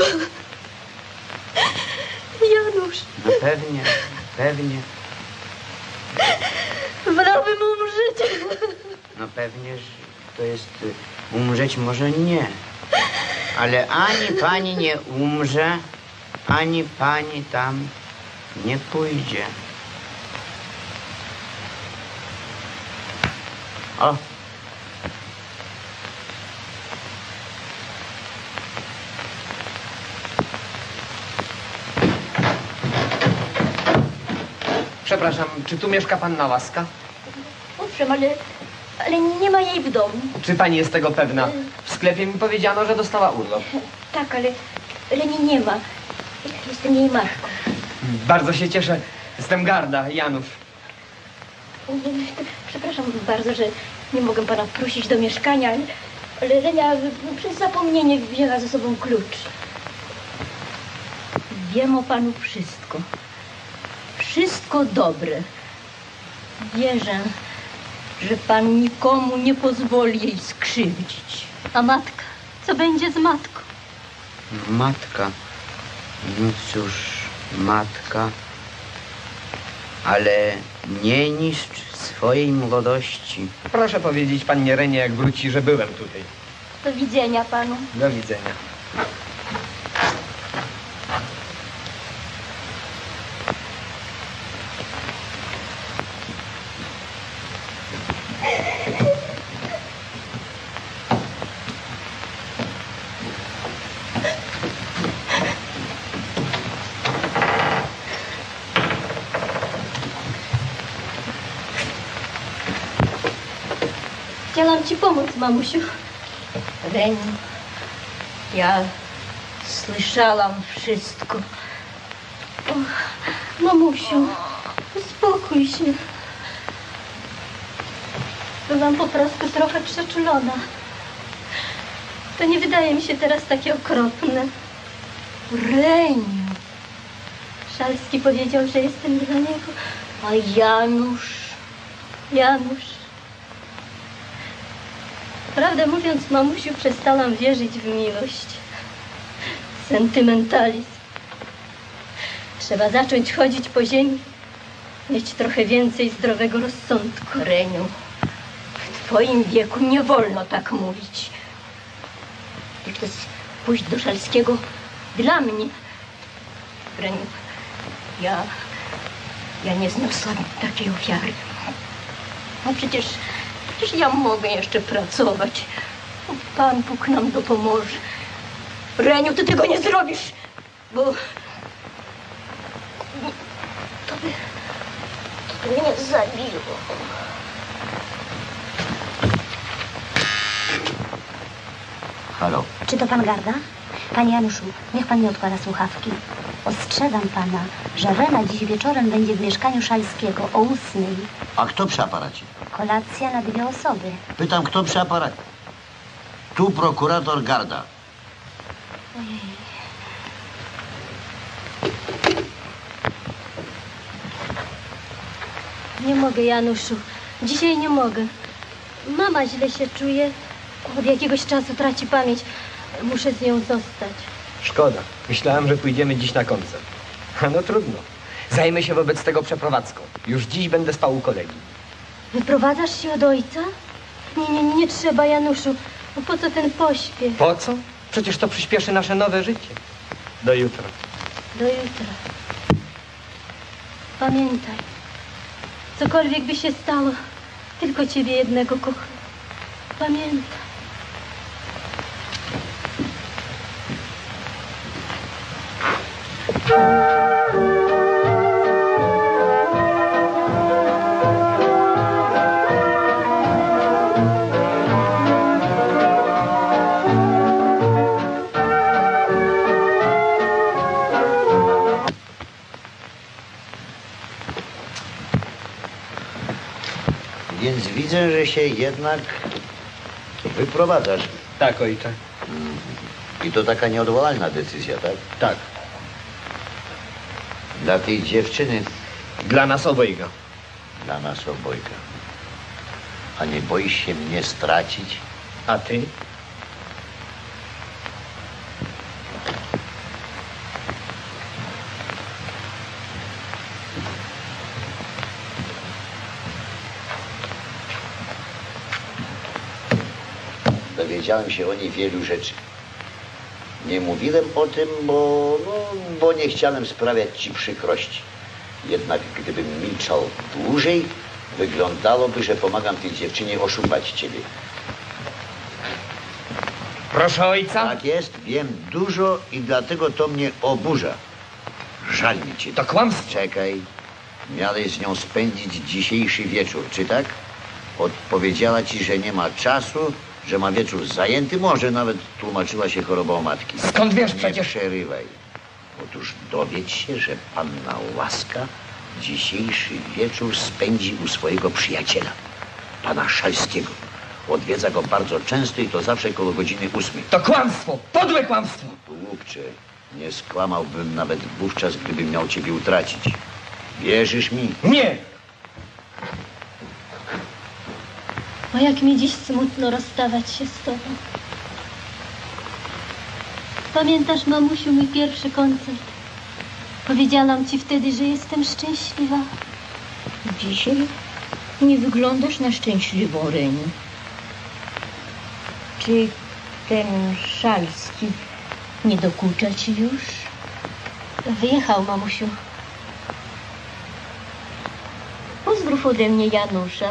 Janusz. No pewnie. Wolałbym umrzeć. No pewnie, że to jest umrzeć może nie. Ale ani pani nie umrze, ani pani tam nie pójdzie. O! Przepraszam, czy tu mieszka panna Łaska? Owszem, ale nie ma jej w domu. Czy pani jest tego pewna? W sklepie mi powiedziano, że dostała urlop. Tak, ale nie ma. Jestem jej matką. Bardzo się cieszę. Jestem Garda, Janusz. Przepraszam bardzo, że nie mogę pana prosić do mieszkania, ale Renia przez zapomnienie wzięła ze sobą klucz. Wiem o panu wszystko. Wszystko dobre. Wierzę, że pan nikomu nie pozwoli jej skrzywdzić. A matka? Co będzie z matką? Matka. No cóż, matka. Ale nie niszcz swojej młodości. Proszę powiedzieć pannie Renie, jak wróci, że byłem tutaj. Do widzenia panu. Do widzenia. Chciałam ci pomóc, mamusiu. Reniu, ja słyszałam wszystko. Mamusiu, uspokój się. Byłam po prostu trochę przeczulona. To nie wydaje mi się teraz takie okropne. Reniu, Szalski powiedział, że jestem dla niego. a Janusz, Prawdę mówiąc, mamusiu, przestałam wierzyć w miłość. Sentymentalizm. Trzeba zacząć chodzić po ziemi, mieć trochę więcej zdrowego rozsądku. Reniu, w twoim wieku nie wolno tak mówić. I chcesz pójść do Szalskiego dla mnie. Reniu, ja nie zniosłam takiej ofiary. No przecież ja mogę jeszcze pracować. Pan Bóg nam dopomoże. Reniu, ty tego nie zrobisz, bo to by mnie zabiło. Halo? Czy to pan Garda? Panie Januszu, niech pan nie odkłada słuchawki. Ostrzegam pana, że Rena dziś wieczorem będzie w mieszkaniu Szalskiego o 8:00. A kto przy aparacie? Kolacja na 2 osoby. Pytam, kto przy aparacie? Tu prokurator Garda. Ojej. Nie mogę, Januszu. Dzisiaj nie mogę. Mama źle się czuje. Od jakiegoś czasu traci pamięć. Muszę z nią zostać. Szkoda. Myślałem, że pójdziemy dziś na koncert. No trudno. Zajmę się wobec tego przeprowadzką. Już dziś będę spał u kolegi. Wyprowadzasz się od ojca? Nie trzeba, Januszu. No po co ten pośpiech? Po co? Przecież to przyspieszy nasze nowe życie. Do jutra. Do jutra. Pamiętaj, cokolwiek by się stało, tylko ciebie jednego kocham. Pamiętaj. Więc widzę, że się jednak wyprowadzasz. Tak, ojcze. I to taka nieodwołalna decyzja, tak? Tak. Dla tej dziewczyny, Dla nas obojga. dla nas obojga. A nie boisz się mnie stracić? A ty? Dowiedziałem się o niej wielu rzeczy. Nie mówiłem o tym, bo nie chciałem sprawiać ci przykrości. Jednak gdybym milczał dłużej, wyglądałoby, że pomagam tej dziewczynie oszukać ciebie. Proszę ojca. Tak jest, wiem dużo i dlatego to mnie oburza. Żal mi cię. To kłamstwo. Czekaj. Miałeś z nią spędzić dzisiejszy wieczór, czy tak? Odpowiedziała ci, że nie ma czasu, że ma wieczór zajęty, może nawet tłumaczyła się chorobą matki. Skąd wiesz Nie przecież? przerywaj. Otóż dowiedz się, że panna Łaska dzisiejszy wieczór spędzi u swojego przyjaciela, pana Szalskiego. Odwiedza go bardzo często i to zawsze koło godziny 8. To kłamstwo, podłe kłamstwo. Głupcze, nie skłamałbym nawet wówczas, gdybym miał ciebie utracić. Wierzysz mi? Nie! O, jak mi dziś smutno rozstawać się z tobą. Pamiętasz, mamusiu, mój pierwszy koncert? Powiedziałam ci wtedy, że jestem szczęśliwa. Dzisiaj nie wyglądasz na szczęśliwą, Reniu. Czy ten Szalski nie dokucza ci już? Wyjechał, mamusiu. Pozdrów ode mnie Janusza.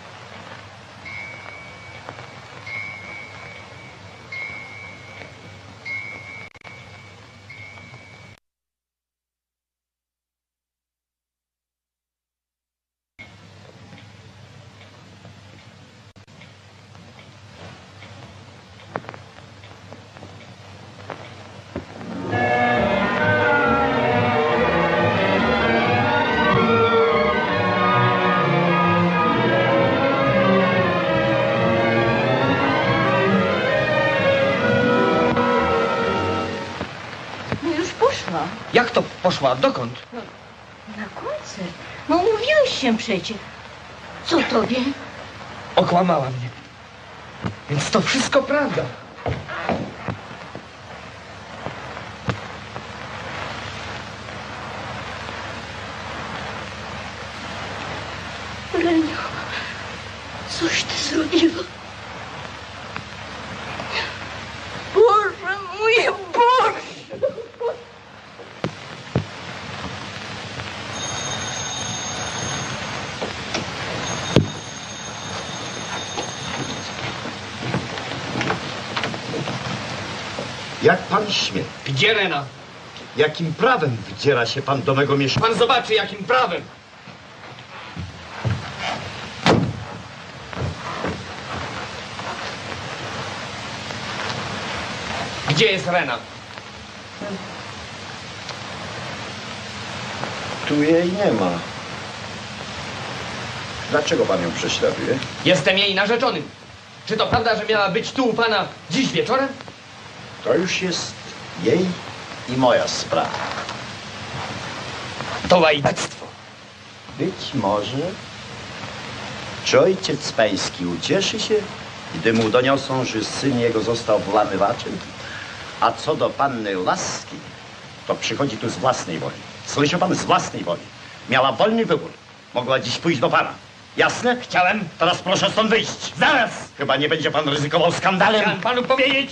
Jak to poszła? Dokąd? Na koncert. No umówiłeś się przecież. Co tobie? Okłamała mnie. Więc to wszystko prawda. Reniu, coś ty zrobiła? Boże mój, Boże! Jak pan śmie? Gdzie Rena? Jakim prawem wdziera się pan do mego mieszkania? Pan zobaczy, jakim prawem. Gdzie jest Rena? Tu jej nie ma. Dlaczego pan ją prześladuje? Jestem jej narzeczonym. Czy to prawda, że miała być tu u pana dziś wieczorem? To już jest jej i moja sprawa. To łajdactwo. Być może. Czy ojciec pański ucieszy się, gdy mu doniosą, że syn jego został włamywaczem? A co do panny Łaski, to przychodzi tu z własnej woli. Słyszy pan? Z własnej woli. Miała wolny wybór. Mogła dziś pójść do pana. Jasne? Chciałem. Teraz proszę stąd wyjść. Zaraz. Chyba nie będzie pan ryzykował skandalem. Chciałem panu powiedzieć.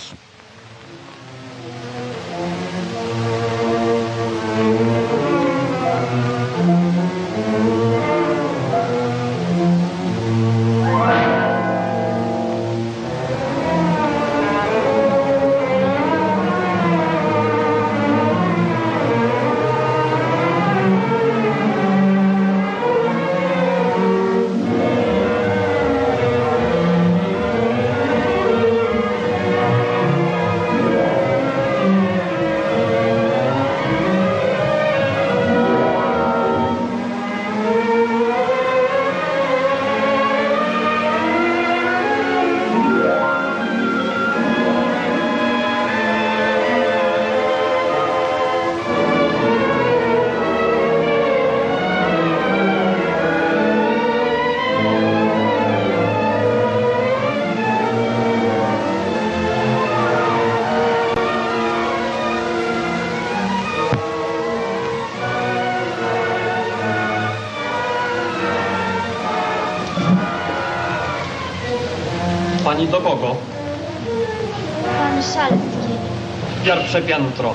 Pani do kogo? Pan Szalski. Pierwsze piętro.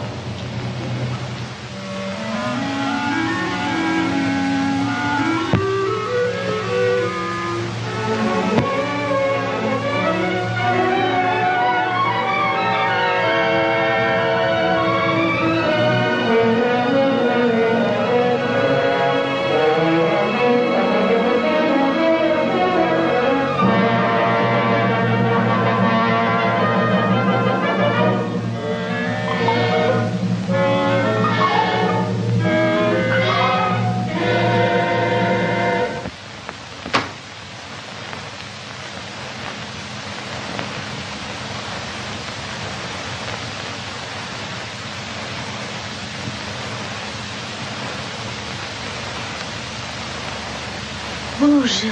Boże.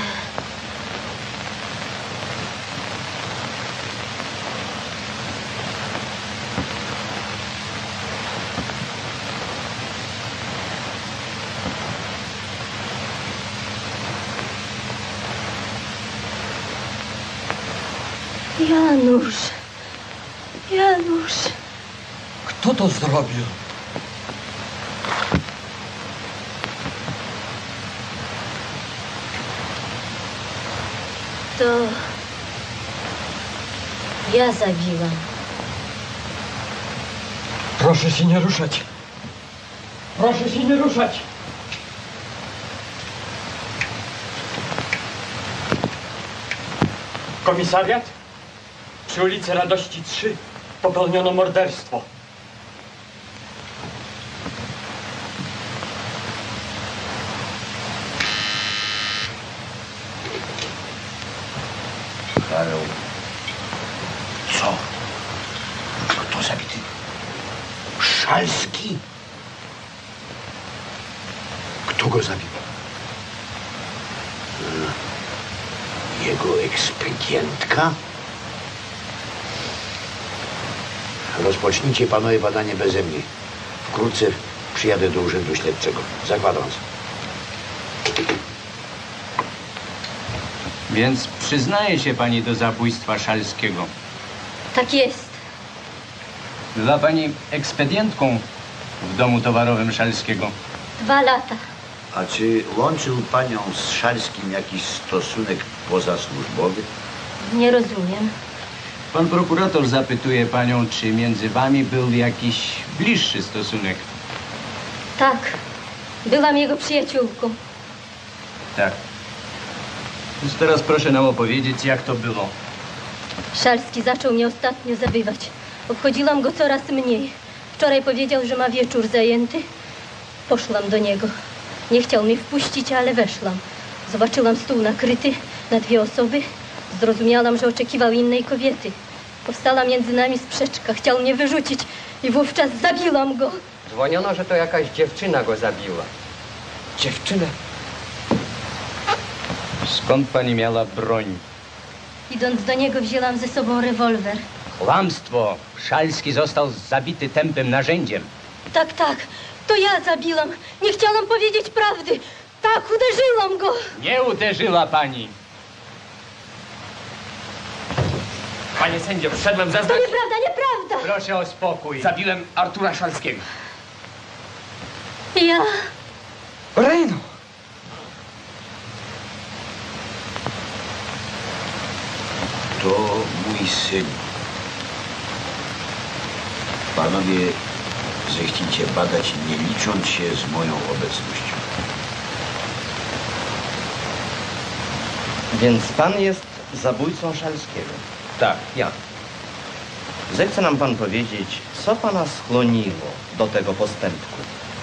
Janusz. Janusz. Kto to zrobił? To ja zabiłam. Proszę się nie ruszać. Proszę się nie ruszać. Komisariat? Przy ulicy Radości 3 popełniono morderstwo. Karol, co? Kto zabity? Szalski? Kto go zabił? Jego ekspedientka? Rozpocznijcie panowie badanie beze mnie. Wkrótce przyjadę do urzędu śledczego. Za kwadrans. Więc przyznaje się pani do zabójstwa Szalskiego. Tak jest. Była pani ekspedientką w domu towarowym Szalskiego. 2 lata. A czy łączył panią z Szalskim jakiś stosunek pozasłużbowy? Nie rozumiem. Pan prokurator zapytuje panią, czy między wami był jakiś bliższy stosunek. Tak. Byłam jego przyjaciółką. Tak. Więc teraz proszę nam opowiedzieć, jak to było. Szalski zaczął mnie ostatnio zabywać. Obchodziłam go coraz mniej. Wczoraj powiedział, że ma wieczór zajęty. Poszłam do niego. Nie chciał mnie wpuścić, ale weszłam. Zobaczyłam stół nakryty na 2 osoby. Zrozumiałam, że oczekiwał innej kobiety. Powstała między nami sprzeczka. Chciał mnie wyrzucić i wówczas zabiłam go. Dzwoniono, że to jakaś dziewczyna go zabiła. Dziewczynę? Skąd pani miała broń? Idąc do niego, wzięłam ze sobą rewolwer. Kłamstwo! Szalski został zabity tępym narzędziem. Tak, tak. To ja zabiłam. Nie chciałam powiedzieć prawdy. Tak, uderzyłam go. Nie uderzyła pani. Panie sędzio, wszedłem To zeznać. nieprawda, nieprawda. Proszę o spokój. Zabiłem Artura Szalskiego. Ja... Reno! To mój syn. Panowie zechcicie badać, nie licząc się z moją obecnością. Więc pan jest zabójcą Szalskiego? Tak, ja. Zechce nam pan powiedzieć, co pana skłoniło do tego postępku?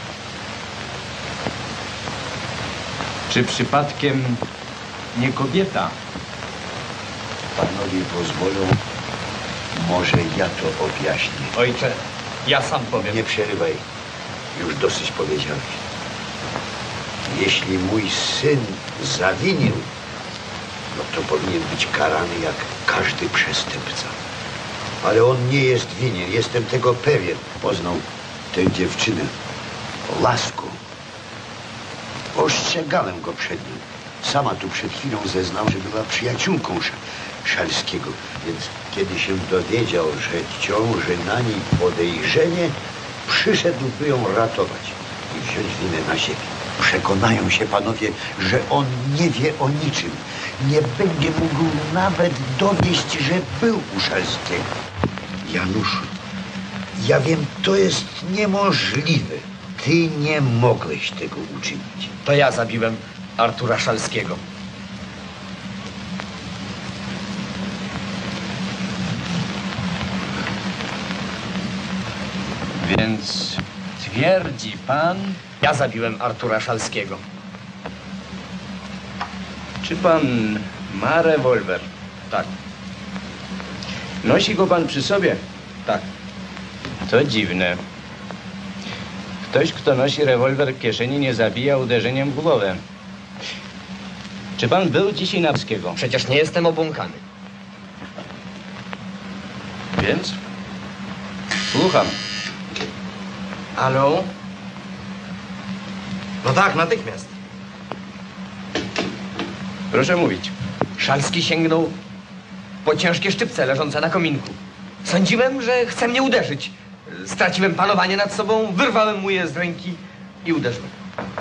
Czy przypadkiem nie kobieta? Panowie pozwolą, może ja to objaśnię. Ojcze, ja sam powiem. Nie przerywaj. Już dosyć powiedziałeś. Jeśli mój syn zawinił, no to powinien być karany jak każdy przestępca. Ale on nie jest winien, jestem tego pewien. Poznał tę dziewczynę laską. Ostrzegałem go przed nią. Sama tu przed chwilą zeznał, że była przyjaciółką Szalskiego. Więc kiedy się dowiedział, że ciąży na niej podejrzenie, przyszedł, by ją ratować i wziąć winę na siebie. Przekonają się panowie, że on nie wie o niczym. Nie będzie mógł nawet dowieść, że był u Szalskiego. Januszu, ja wiem, to jest niemożliwe. Ty nie mogłeś tego uczynić. To ja zabiłem Artura Szalskiego. Więc twierdzi pan... Ja zabiłem Artura Szalskiego. Czy pan ma rewolwer? Tak. Nosi go pan przy sobie? Tak. To dziwne. Ktoś, kto nosi rewolwer w kieszeni, nie zabija uderzeniem w głowę. Czy pan był dzisiaj na Wskiego? Przecież nie jestem obłąkany. Więc? Słucham. Halo? No tak, natychmiast. Proszę mówić. Szalski sięgnął po ciężkie szczypce leżące na kominku. Sądziłem, że chce mnie uderzyć. Straciłem panowanie nad sobą, wyrwałem mu je z ręki i uderzyłem.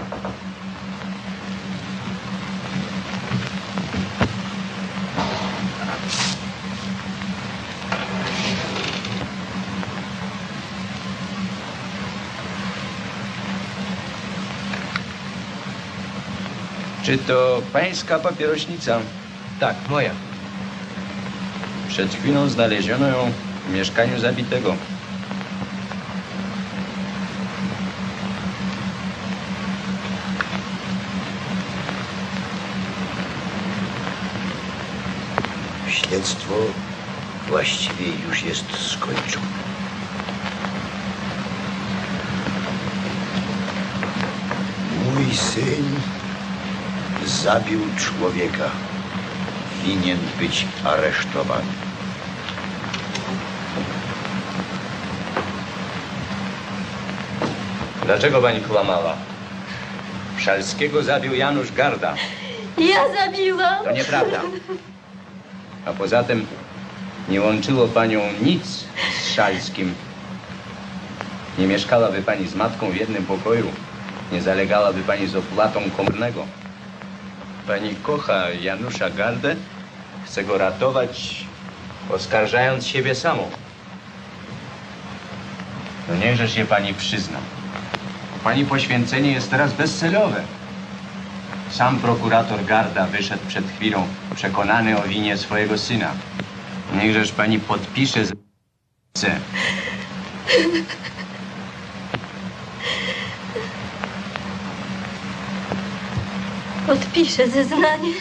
Czy to pańska papierośnica? Tak, moja. Przed chwilą znaleziono ją w mieszkaniu zabitego. Śledztwo właściwie już jest skończone. Mój syn zabił człowieka. Winien być aresztowany. Dlaczego pani kłamała? Szalskiego zabił Janusz Garda. Ja zabiłam. To nieprawda. A poza tym nie łączyło panią nic z Szalskim. Nie mieszkałaby pani z matką w jednym pokoju. Nie zalegałaby pani z opłatą komornego. Pani kocha Janusza Gardę, chce go ratować, oskarżając siebie samą. No niechże się pani przyzna. Pani poświęcenie jest teraz bezcelowe. Sam prokurator Garda wyszedł przed chwilą przekonany o winie swojego syna. Niechżeż pani podpisze z... Podpiszę zeznanie.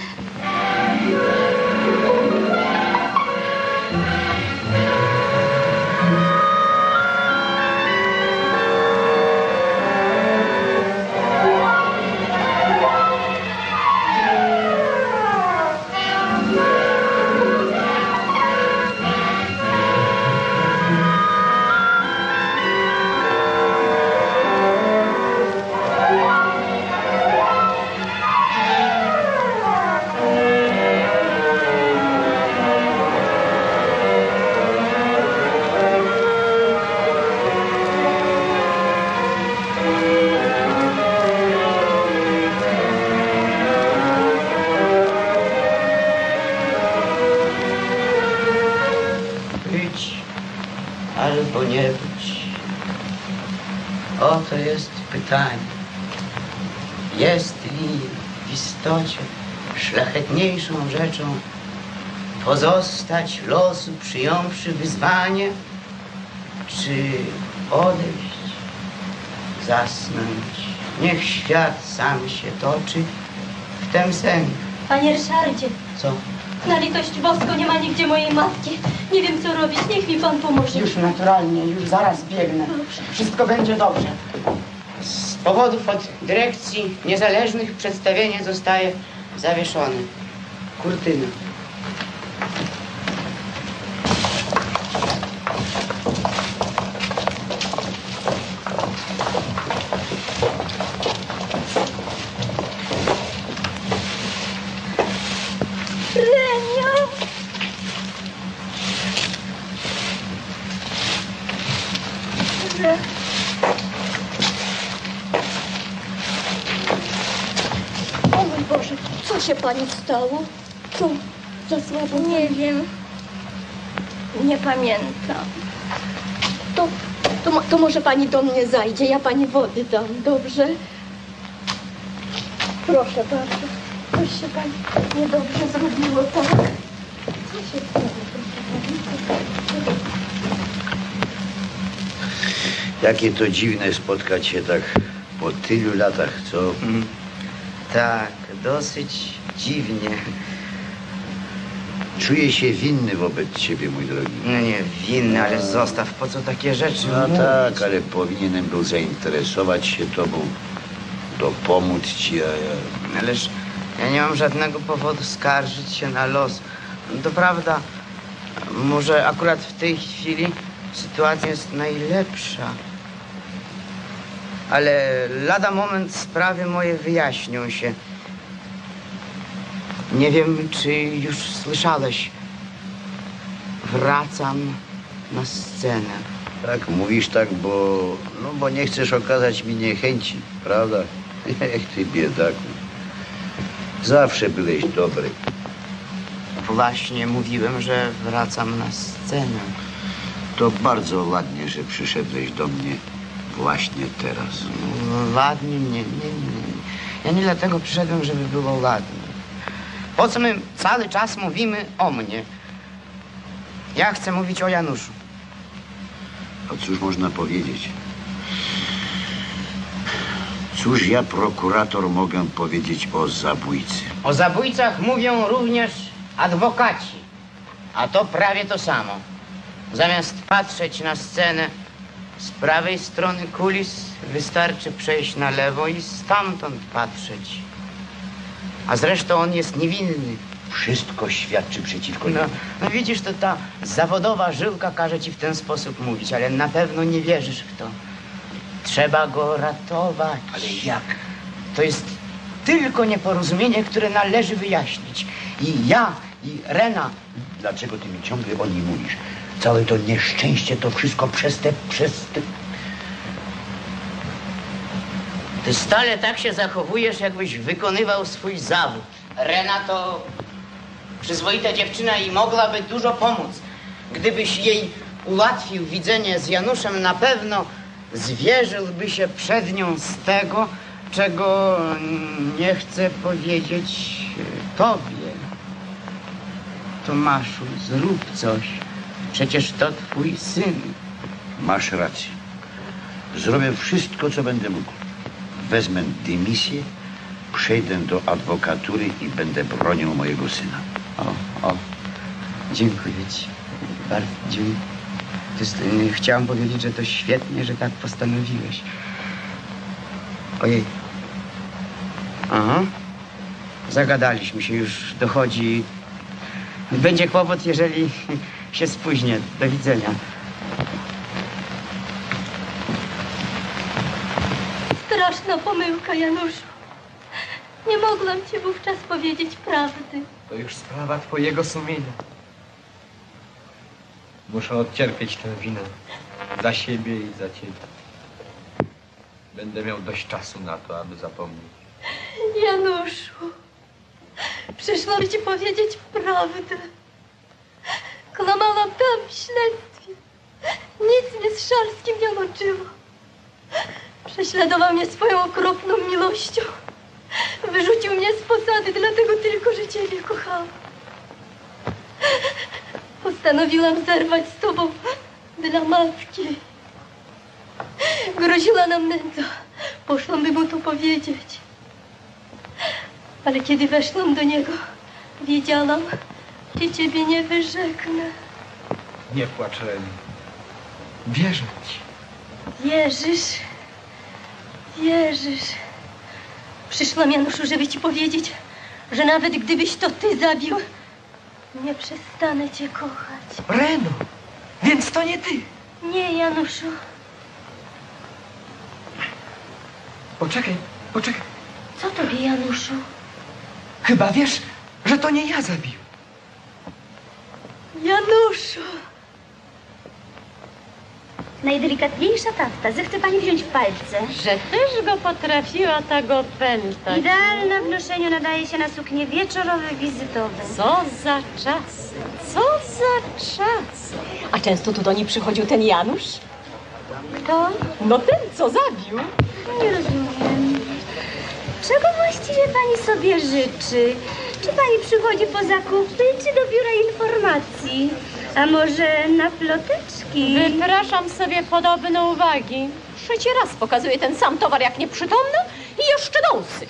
Albo nie być. Oto jest pytanie. Jest li w istocie szlachetniejszą rzeczą pozostać losu przyjąwszy wyzwanie, czy odejść, zasnąć? Niech świat sam się toczy w tym sen. Panie Ryszardzie. Co? Na litość boską nie ma nigdzie mojej matki. Nie wiem, co robić. Niech mi pan pomoże. Już naturalnie, już zaraz biegnę. Wszystko będzie dobrze. Z powodów od dyrekcji niezależnych przedstawienie zostaje zawieszone. Kurtyna. Renio! O mój Boże, co się pani stało? Co? Za słabo? Nie wiem. Nie pamiętam. To może pani do mnie zajdzie, ja pani wody dam, dobrze? Proszę bardzo. Coś się pani niedobrze zrobiło, tak? Co się stało, proszę pani? Jakie to dziwne spotkać się tak po tylu latach, co? Tak, dosyć dziwnie. Czuję się winny wobec ciebie, mój drogi. No nie winny, ale zostaw, po co takie rzeczy No mówić? tak, ale powinienem był zainteresować się tobą, dopomóc ci, a ja... Ależ Ja nie mam żadnego powodu skarżyć się na los. To prawda, może akurat w tej chwili sytuacja jest najlepsza. Ale lada moment sprawy moje wyjaśnią się. Nie wiem, czy już słyszałeś. Wracam na scenę. Tak, mówisz tak, bo nie chcesz okazać mi niechęci, prawda? Ech, ty biedaku. Zawsze byłeś dobry. Właśnie mówiłem, że wracam na scenę. To bardzo ładnie, że przyszedłeś do mnie właśnie teraz. Ładnie? Nie. Ja nie dlatego przyszedłem, żeby było ładnie. Po co my cały czas mówimy o mnie? Ja chcę mówić o Januszu. A cóż można powiedzieć? Cóż ja, prokurator, mogę powiedzieć o zabójcy? O zabójcach mówią również adwokaci. A to prawie to samo. Zamiast patrzeć na scenę z prawej strony kulis, wystarczy przejść na lewo i stamtąd patrzeć. A zresztą on jest niewinny. Wszystko świadczy przeciwko niemu. No widzisz, to ta zawodowa żyłka każe ci w ten sposób mówić, ale na pewno nie wierzysz w to. Trzeba go ratować. Ale jak? To jest tylko nieporozumienie, które należy wyjaśnić. I ja, i Rena. Dlaczego ty mi ciągle o nim mówisz? Całe to nieszczęście, to wszystko przez te... Ty stale tak się zachowujesz, jakbyś wykonywał swój zawód. Rena to przyzwoita dziewczyna i mogłaby dużo pomóc. Gdybyś jej ułatwił widzenie z Januszem, na pewno zwierzyłby się przed nią z tego, czego nie chcę powiedzieć tobie. Tomaszu, zrób coś. Przecież to twój syn. Masz rację. Zrobię wszystko, co będę mógł. Wezmę dymisję, przejdę do adwokatury i będę bronił mojego syna. O, dziękuję ci. Bardzo dziękuję. Chciałam powiedzieć, że to świetnie, że tak postanowiłeś. Ojej. Aha. Zagadaliśmy się, już dochodzi. Będzie kłopot, jeżeli się spóźnię. Do widzenia. Straszna pomyłka, Januszu. Nie mogłam ci wówczas powiedzieć prawdy. To już sprawa twojego sumienia. Muszę odcierpieć tę winę. Za siebie i za ciebie. Będę miał dość czasu na to, aby zapomnieć. Januszu, przyszłam ci powiedzieć prawdę. Kłamałam tam w śledztwie. Nic mnie z Szalskim nie łączyło. Prześladował mnie swoją okropną miłością. Wyrzucił mnie z posady, dlatego tylko, że ciebie kochałam. Postanowiłam zerwać z tobą dla matki. Groziła nam nędza. Poszłam, by mu to powiedzieć. Ale kiedy weszłam do niego, wiedziałam, że ciebie nie wyrzeknę. Nie płacz, Reni. Wierzę ci. Wierzysz? Wierzysz. Przyszłam, Januszu, żeby ci powiedzieć, że nawet gdybyś to ty zabił, nie przestanę cię kochać. Reno, więc to nie ty. Nie, Januszu. Poczekaj. Co tobie, Januszu? Chyba wiesz, że to nie ja zabiłem. Januszu! Najdelikatniejsza tafta. Zechce pani wziąć w palce. Że też go potrafiła tak opętać. Idealna w noszeniu, nadaje się na suknie wieczorowe, wizytowe. Co za czasy, co za czasy. A często tu do niej przychodził ten Janusz? Kto? No ten, co zabił. Nie rozumiem. Czego właściwie pani sobie życzy? Czy pani przychodzi po zakupy, czy do biura informacji? A może na ploteczki? Wypraszam sobie podobne uwagi. Trzeci raz pokazuje ten sam towar jak nieprzytomny i jeszcze dąsy.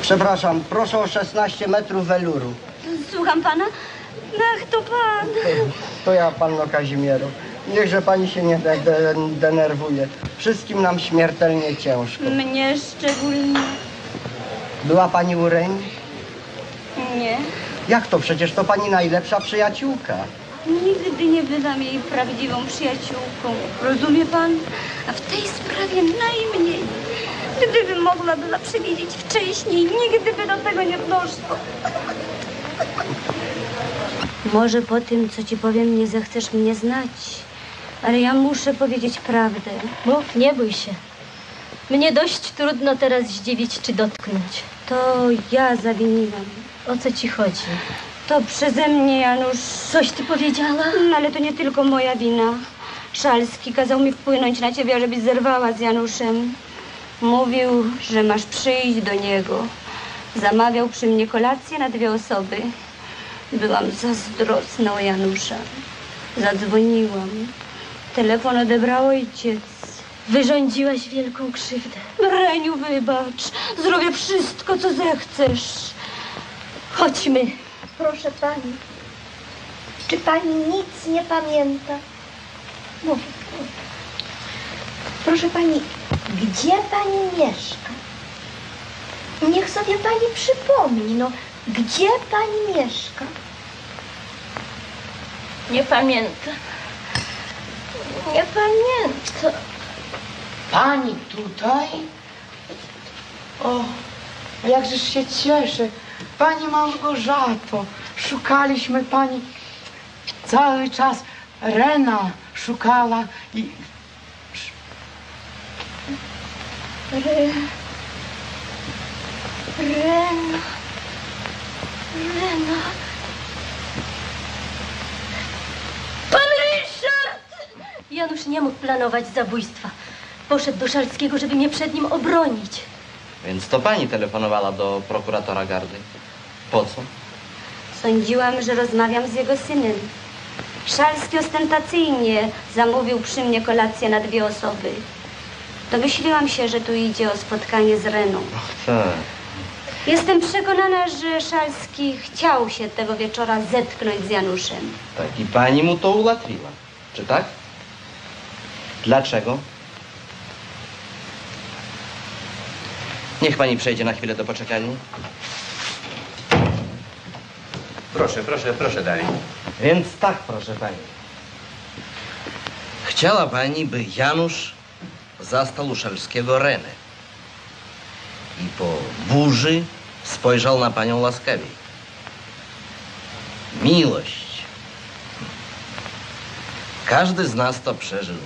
Przepraszam, proszę o 16 metrów weluru. Słucham pana? Ach, to pan. To ja, panno Kazimieru. Niechże pani się nie denerwuje. Wszystkim nam śmiertelnie ciężko. Mnie szczególnie. Była pani u Reni? Nie. Jak to? Przecież to pani najlepsza przyjaciółka. Nigdy nie byłam jej prawdziwą przyjaciółką. Rozumie pan? A w tej sprawie najmniej. Gdybym mogła była przewidzieć wcześniej, nigdy by do tego nie doszło. Może po tym, co ci powiem, nie zechcesz mnie znać, ale ja muszę powiedzieć prawdę. Mów, nie bój się. Mnie dość trudno teraz zdziwić czy dotknąć. To ja zawiniłam. O co ci chodzi? To przeze mnie, Janusz. Coś ty powiedziała? No, ale to nie tylko moja wina. Szalski kazał mi wpłynąć na ciebie, żebyś zerwała z Januszem. Mówił, że masz przyjść do niego. Zamawiał przy mnie kolację na 2 osoby. Byłam zazdrosna o Janusza. Zadzwoniłam. Telefon odebrał ojciec. Wyrządziłaś wielką krzywdę. Reniu, wybacz. Zrobię wszystko, co zechcesz. Chodźmy. Proszę pani, czy pani nic nie pamięta? Mów. Proszę pani, gdzie pani mieszka? Niech sobie pani przypomni, no, gdzie pani mieszka? Nie pamiętam. Nie pamiętam. Pani tutaj? O, jakżeż się cieszę. Pani Małgorzato, szukaliśmy pani cały czas. Rena szukała i... Rena. Pan Ryszard! Janusz nie mógł planować zabójstwa. Poszedł do Szalskiego, żeby mnie przed nim obronić. Więc to pani telefonowała do prokuratora Gardy. Po co? Sądziłam, że rozmawiam z jego synem. Szalski ostentacyjnie zamówił przy mnie kolację na 2 osoby. Domyśliłam się, że tu idzie o spotkanie z Reną. Tak. Jestem przekonana, że Szalski chciał się tego wieczora zetknąć z Januszem. Tak, i pani mu to ułatwiła. Czy tak? Dlaczego? Niech pani przejdzie na chwilę do poczekalni. Proszę dalej. Więc tak, proszę pani. Chciała pani, by Janusz zastał u Szalskiego Renę. I po burzy spojrzał na panią łaskawiej. Miłość. Każdy z nas to przeżył.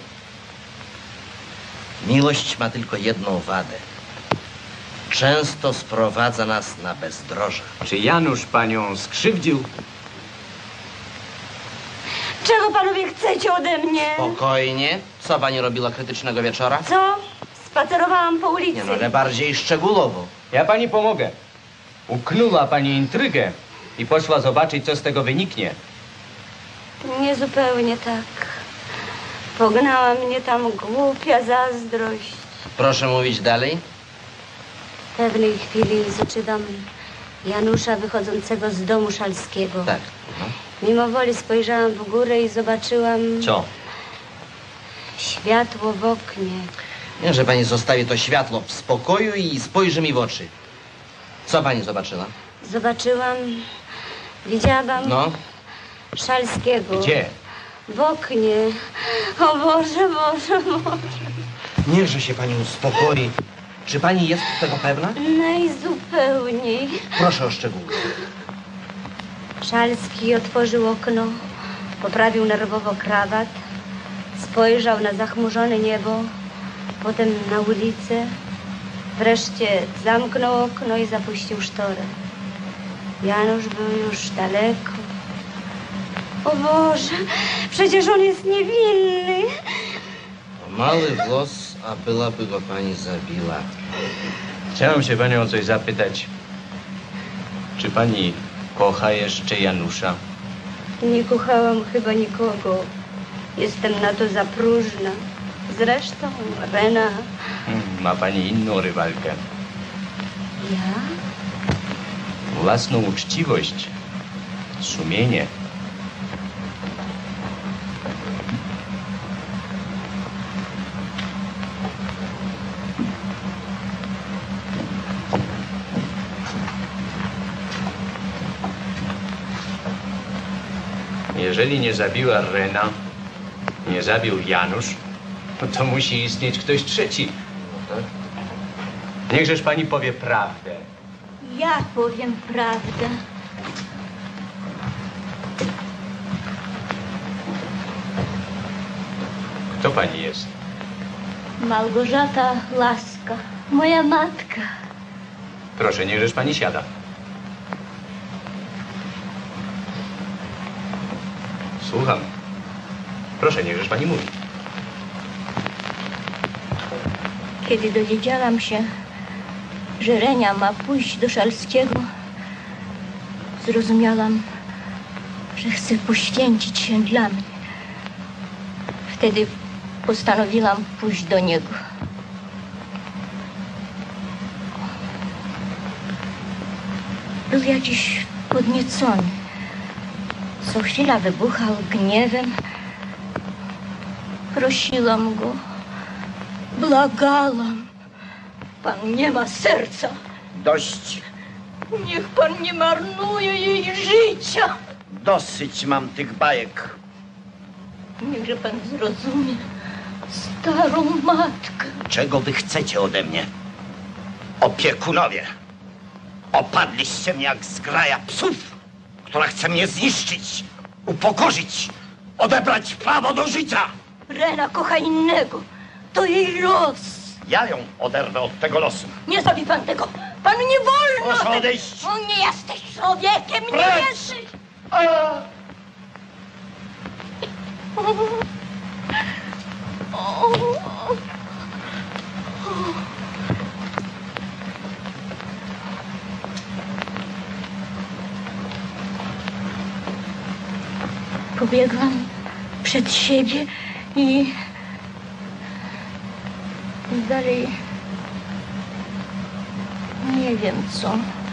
Miłość ma tylko jedną wadę. Często sprowadza nas na bezdroża. Czy Janusz panią skrzywdził? Czego panowie chcecie ode mnie? Spokojnie. Co pani robiła krytycznego wieczora? Co? Spacerowałam po ulicy. Nie no, ale bardziej szczegółowo. Ja pani pomogę. Uknęła pani intrygę i poszła zobaczyć, co z tego wyniknie. Nie zupełnie tak. Pognała mnie tam głupia zazdrość. Proszę mówić dalej. W pewnej chwili zobaczyłam Janusza wychodzącego z domu Szalskiego. Tak. Mimo woli spojrzałam w górę i zobaczyłam... Co? Światło w oknie. Nie, że pani zostawi to światło w spokoju i spojrzy mi w oczy. Co pani zobaczyła? Zobaczyłam... Widziałam... No? Szalskiego. Gdzie? W oknie. O Boże, Boże, Boże. Niechże się pani uspokoi. Czy pani jest tego pewna? Najzupełniej. Proszę o szczegóły. Szalski otworzył okno, poprawił nerwowo krawat, spojrzał na zachmurzone niebo, potem na ulicę, wreszcie zamknął okno i zapuścił sztorę. Janusz był już daleko. O Boże, przecież on jest niewinny. Mały włos, a byłaby go pani zabiła. Chciałem się panią o coś zapytać. Czy pani kocha jeszcze Janusza? Nie kochałam chyba nikogo. Jestem na to za próżna. Zresztą Rena... Ma pani inną rywalkę. Ja? własną uczciwość, sumienie. Jeżeli nie zabiła Rena, nie zabił Janusz, to musi istnieć ktoś trzeci. Niechżeż pani powie prawdę. Ja powiem prawdę. Kto pani jest? Małgorzata Laska, moja matka. Proszę, niechżeż pani siada. Słucham. Proszę, niechżeż pani mówi. Kiedy dowiedziałam się, że Renia ma pójść do Szalskiego, zrozumiałam, że chce poświęcić się dla mnie. Wtedy postanowiłam pójść do niego. Był jakiś podniecony. Co chwila wybuchał gniewem. Prosiłam go, błagałam. Pan nie ma serca. Dość. Niech pan nie marnuje jej życia. Dosyć mam tych bajek. Niechże pan zrozumie starą matkę. Czego wy chcecie ode mnie? Opiekunowie. Opadliście mnie jak zgraja psów, która chce mnie zniszczyć, upokorzyć, odebrać prawo do życia. Rena kocha innego. To jej los. Ja ją oderwę od tego losu. Nie zrobi pan tego. Panu nie wolno. Proszę odejść. On nie jesteś człowiekiem. Nie Precz. jesteś. Pobiegłam przed siebie i dalej nie wiem co.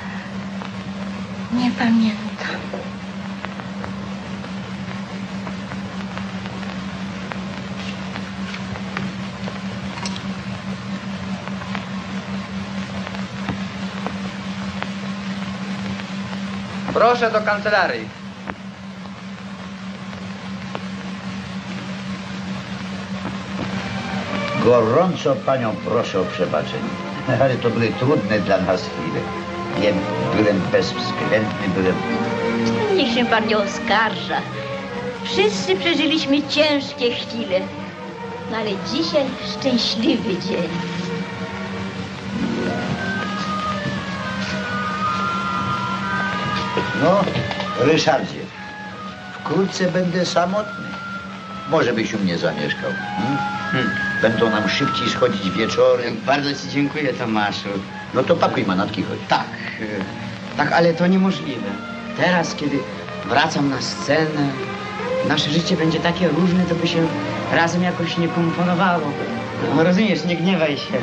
Nie pamiętam. Proszę do kancelarii. Gorąco panią proszę o przebaczenie. Ale to były trudne dla nas chwile. Wiem, byłem bezwzględny, byłem... Niech się pan nie oskarża. Wszyscy przeżyliśmy ciężkie chwile. No ale dzisiaj szczęśliwy dzień. No, Ryszardzie, wkrótce będę samotny. Może byś u mnie zamieszkał. Będą nam szybciej schodzić wieczory. Bardzo ci dziękuję, Tomaszu. No to pakuj manatki, chodź. Tak, ale to niemożliwe. Teraz, kiedy wracam na scenę, nasze życie będzie takie różne, to by się razem jakoś nie komponowało. No rozumiesz, nie gniewaj się.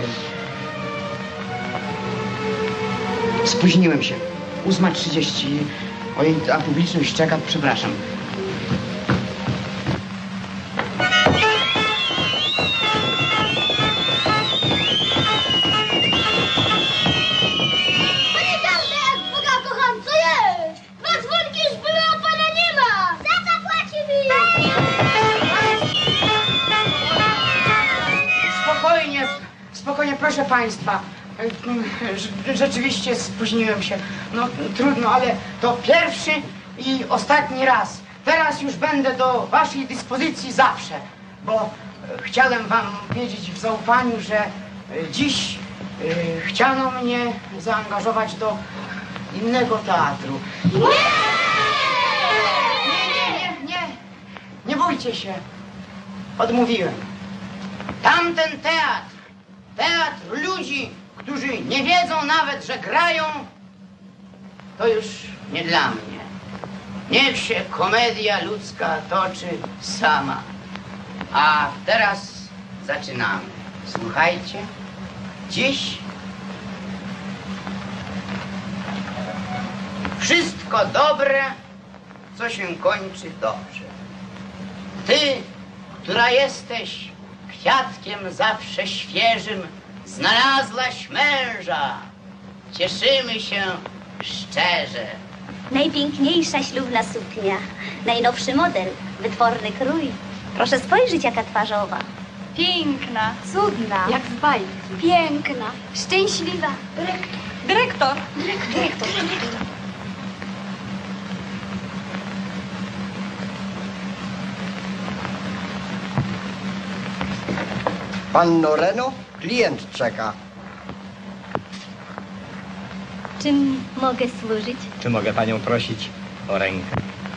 Spóźniłem się. 8:30. Oj, a publiczność czeka, przepraszam. Panie Karnek, Boga kocham, co jest? Na dzwonki już były, a pana nie ma! Za co płaci mi? Spokojnie, proszę państwa. Rzeczywiście spóźniłem się. No trudno, ale to pierwszy i ostatni raz. Teraz już będę do waszej dyspozycji zawsze, bo chciałem wam powiedzieć w zaufaniu, że dziś chciano mnie zaangażować do innego teatru. Nie bójcie się. Odmówiłem. Tamten teatr ludzi, którzy nie wiedzą nawet, że grają, to już nie dla mnie. Niech się komedia ludzka toczy sama. A teraz zaczynamy. Słuchajcie, dziś Wszystko dobre, co się kończy dobrze. Ty, która jesteś kwiatkiem zawsze świeżym, znalazłaś męża. Cieszymy się szczerze. Najpiękniejsza ślubna suknia, najnowszy model, wytworny krój. Proszę spojrzeć, jaka twarzowa. Piękna, cudna. Jak z bajki. Piękna, szczęśliwa. Dyrektor. Dyrektor. Panno Reno, klient czeka. Czym mogę służyć? Czy mogę panią prosić o rękę?